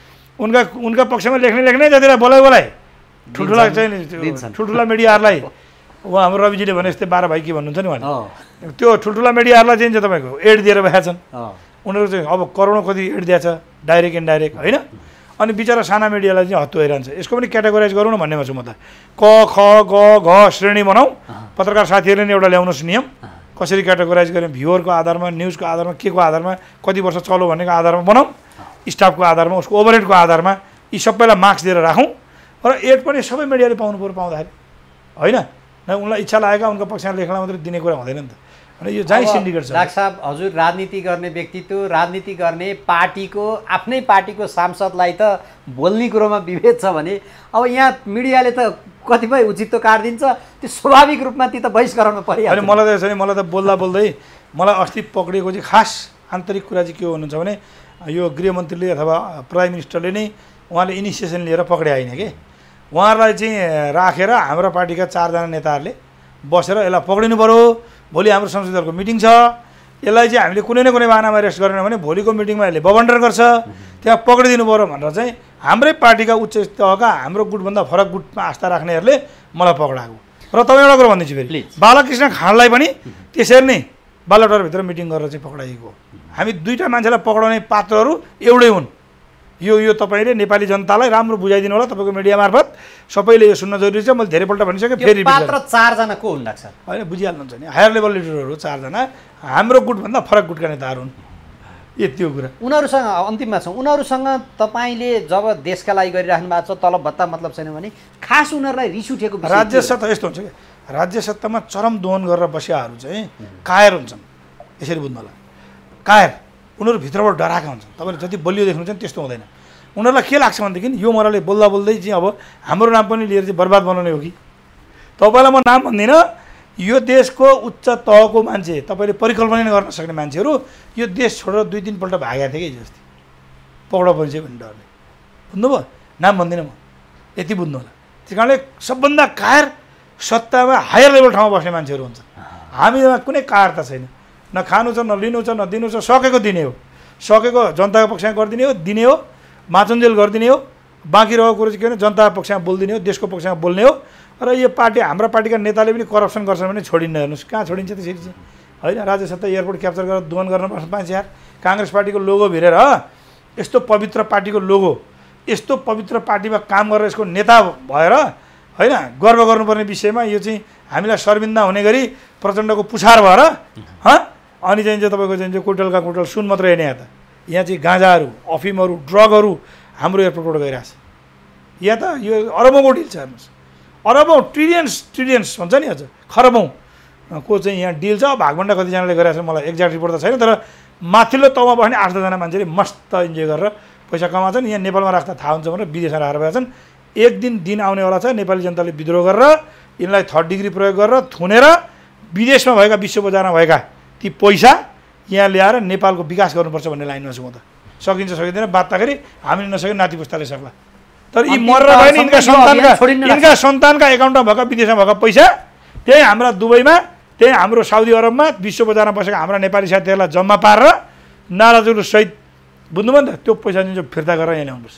उनका पक्षमा लेख्ने जतिलाई बोलाइ ठुल्ठुला चाहिँ ठुल्ठुला मिडियाहरूलाई, उहाँ हाम्रो रविजीले भने जस्तै 12 भाइ के भन्नुहुन्छ नि उहाँले, त्यो ठुल्ठुला मिडियाहरूलाई चाहिँ तपाईँको एड दिएर भएका छन्। उनीहरू चाहिँ अब करोडौँ कति एड दिएछ, डाइरेक्ट इन्डाइरेक्ट होइन। अनि बिचरा साना मिडियालाई चाहिँ हत्तु भइरहन्छ। यसको पनि क्याटेगोराइज गरौँ न भन्नेमा छु म त। क ख ग घ श्रेणी बनाऊ, पत्रकार साथीहरूले नि एउटा ल्याउनुहोस् नियम, कसरी क्याटेगोराइज गर्ने, भ्युवरको आधारमा, न्युजको आधारमा, के को आधारमा, कति वर्ष चल्यो भन्नेको आधारमा बनाऊँ, स्टाफको आधारमा, उसको ओभरहेडको आधारमा यी सबैलाई मार्क्स दिएर राखौँ र एड पनि सबै मिडियाले पाउनु पर्यो पाउँदाखेरि होइन न उनलाई इच्छा लागेका उनको पक्षमा लेख्न मात्रै दिने कुरा हुँदैन नि त। अनि यो चाहिँ सिन्डिकेट छ। डाक्टर साहब हजुर राजनीति गर्ने व्यक्तित्व, राजनीति गर्ने पार्टीको आफ्नै पार्टीको सांसदलाई त बोल्ने कुरोमा विभेद छ भने अब यहाँ मिडियाले त कतिपय उचित काटिदिन्छ, त्यो स्वाभाविक रूपमा ती त बहिष् गराउनु परिहाल्छ। अनि मलाई त बोल्दा बोल्दै मलाई अस्ति पक्रिएको चाहिँ खास आन्तरिक कुरा चाहिँ के हुनुहुन्छ भने यो गृहमन्त्रीले अथवा प्राइम मिनिस्टरले नै उहाँले इनिसिएसन लिएर पक्रिया होइन कि उहाँहरूलाई चाहिँ राखेर हाम्रो पार्टीका 4 जना नेताहरूले बसेर यसलाई पक्रिनु पऱ्यो, भोलि हाम्रो संसदीय दलको मिटिङ छ, यसलाई चाहिँ हामीले कुनै न कुनै बाहनामा रेस्ट गरेन भने भोलिको मिटिङमा यसले बबन्डर गर्छ, त्यहाँ पक्रिदिनु पऱ्यो भनेर चाहिँ हाम्रै पार्टीका उच्च तहका हाम्रो गुटभन्दा फरक गुटमा आस्था राख्नेहरूले मलाई पक्राएको। र तपाईँ एउटा कुरो भनिदिन्छु फेरि, बालकृष्ण खाँडलाई पनि त्यसरी नै बालटारभित्र मिटिङ गरेर चाहिँ पक्राइएको। हामी 2टा मान्छेलाई पक्राउने पात्रहरू एउटै हुन्। यो तपाईँले नेपाली जनतालाई राम्रो बुझाइदिनु होला, तपाईँको मिडिया मार्फत सबैले यो सुन्न जरुरी छ। मैले धेरैपल्ट भनिसकेँ, फेरि पात्र 4 जना को हुन् डाक्टर? होइन बुझिहाल्नुहुन्छ नि, हायर लेभल लिडरहरू 4 जना हाम्रो गुटभन्दा फरक गुटका नेताहरू हुन्। यति हो कुरा। उनीहरूसँग अन्तिममा छौँ, उनीहरूसँग तपाईँले जब देशका लागि गरिराख्नु भएको छ, तलब भत्ता मतलब छैन भने खास उनीहरूलाई रिस उठेको राज्य सत्ता यस्तो हुन्छ कि राज्य सत्तामा चरम दोहन गरेर बसेकाहरू चाहिँ कायर हुन्छन्। यसरी बुझ्नु होला, कायर उनीहरू भित्रबाट डराएका हुन्छन्। तपाईँले जति बलियो देख्नुहुन्छ नि त्यस्तो हुँदैन। उनीहरूलाई के लाग्छ भनेदेखि यो मोराले बोल्दा बोल्दै चाहिँ अब हाम्रो नाम पनि लिएर चाहिँ बर्बाद बनाउने हो कि। तपाईँलाई म नाम भन्दिनँ, यो देशको उच्च तहको मान्छे, तपाईँले परिकल्पना गर्न सक्ने मान्छेहरू यो देश छोडेर 2-3 पल्ट भागेका थिए कि जस्तै पक्रा परिचय भन्ने डरले। बुझ्नुभयो? नाम भन्दिनँ म, यति बुझ्नु होला। त्यस कारणले सबभन्दा कायर सत्तामा हायर लेभल ठाउँमा बस्ने मान्छेहरू हुन्छन्। हामीमा कुनै कायरता छैन, न खानु छ, न लिनु छ, न दिनु छ, सकेको दिने हो, सकेको जनताको पक्षमा गरिदिने हो, दिने हो, माचुन्जेल गरिदिने हो, बाँकी रहेको कुरो चाहिँ के भने जनताको पक्षमा बोलिदिने हो, देशको पक्षमा बोल्ने हो। र यो पार्टी हाम्रो पार्टीका नेताले पनि करप्सन गर्छन् भने छोडिन्न। हेर्नुहोस् कहाँ छोडिन्छ त्यसरी चाहिँ होइन। राज्य सत्ता एयरपोर्ट क्याप्चर गरेर दोहन गर्नुपर्छ मान्छे यार। काङ्ग्रेस पार्टीको लोगो भिरेर यस्तो पवित्र पार्टीको लोगो, यस्तो पवित्र पार्टीमा काम गरेर यसको नेता भएर होइन गर्व गर्नुपर्ने विषयमा यो चाहिँ हामीलाई शर्मिन्दा हुने गरी प्रचण्डको पुछार भएर अनि चाहिँ तपाईँको चाहिँ कुटलका कुटल सुन मात्रै हेर्ने यहाँ चाहिँ गाँजाहरू, अफिमहरू, ड्रगहरू हाम्रो एयरपोर्टबाट गइरहेछ। यहाँ त यो अरबौँको डिल छ। हेर्नुहोस्, अरबौँ ट्रिलियन्स भन्छ नि, हजुर खरबौँ को चाहिँ यहाँ डिल छ। भागभन्डा कतिजनाले गरिरहेको छ मलाई एक्ज्याक्ट रिपोर्ट त छैन, तर माथिल्लो तहमा बस्ने 8-10 जना मान्छेले मस्त इन्जोय गरेर पैसा कमाउँछन्। यहाँ नेपालमा राख्दा थाहा हुन्छ भनेर विदेशमा राखेर गएका छन्। एक दिन आउनेवाला छ, नेपाली जनताले विद्रोह गरेर यिनलाई 3rd डिग्री प्रयोग गरेर थुनेर विदेशमा भएका, विश्व बजारमा भएका ती पैसा यहाँ ल्याएर नेपालको विकास गर्नुपर्छ भन्ने लाइनमा छु म त। सकिन्छ सकिँदैन बात्दाखेरि हामीले नसके नाति पुस्ताले सक्ला। तर यी मरेर भएन यिनका सन्तानका एकाउन्टमा भएका विदेशमा भएका पैसा त्यही हाम्रा दुबईमा, त्यही हाम्रो साउदी अरबमा विश्व बजारमा बसेका हाम्रा नेपाली साथीहरूलाई जम्मा पारेर नाराजुलु सहित बुझ्नुभयो नि त, त्यो पैसा चाहिँ फिर्ता गरेर यहाँ ल्याउनुपर्छ।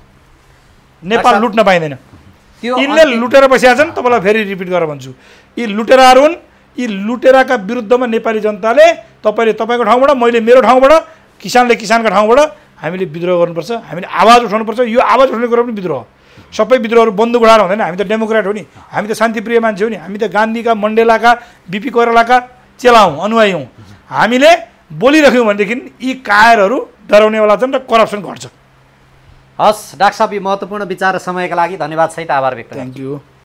नेपाल लुट्न पाइँदैन। यिनले लुटेर बसेका छन्। तपाईँलाई फेरि रिपिट गरेर भन्छु, यी लुटेराहरू हुन्। यी लुटेराका विरुद्धमा नेपाली जनताले, तपाईँले तपाईँको ठाउँबाट, मैले मेरो ठाउँबाट, किसानले किसानका ठाउँबाट हामीले विद्रोह गर्नुपर्छ। हामीले आवाज उठाउनुपर्छ। यो आवाज उठाउने कुरा पनि विद्रोह। सबै विद्रोहहरू बन्दुक उठाएर हुँदैन। हामी त डेमोक्रेट हो नि, हामी त शान्तिप्रिय मान्छे हो नि, हामी त गान्धीका, मण्डेलाका, बिपी कोइरालाका चेला हौँ, अनुयायी हौँ। हामीले बोलिराख्यौँ भनेदेखि यी कायरहरू डराउनेवाला छन् र करप्सन घट्छ। हस् डाक्टर साहब, यो महत्त्वपूर्ण विचार र समयका लागि धन्यवाद सहित आभार व्यक्त गर्छु। Thank you.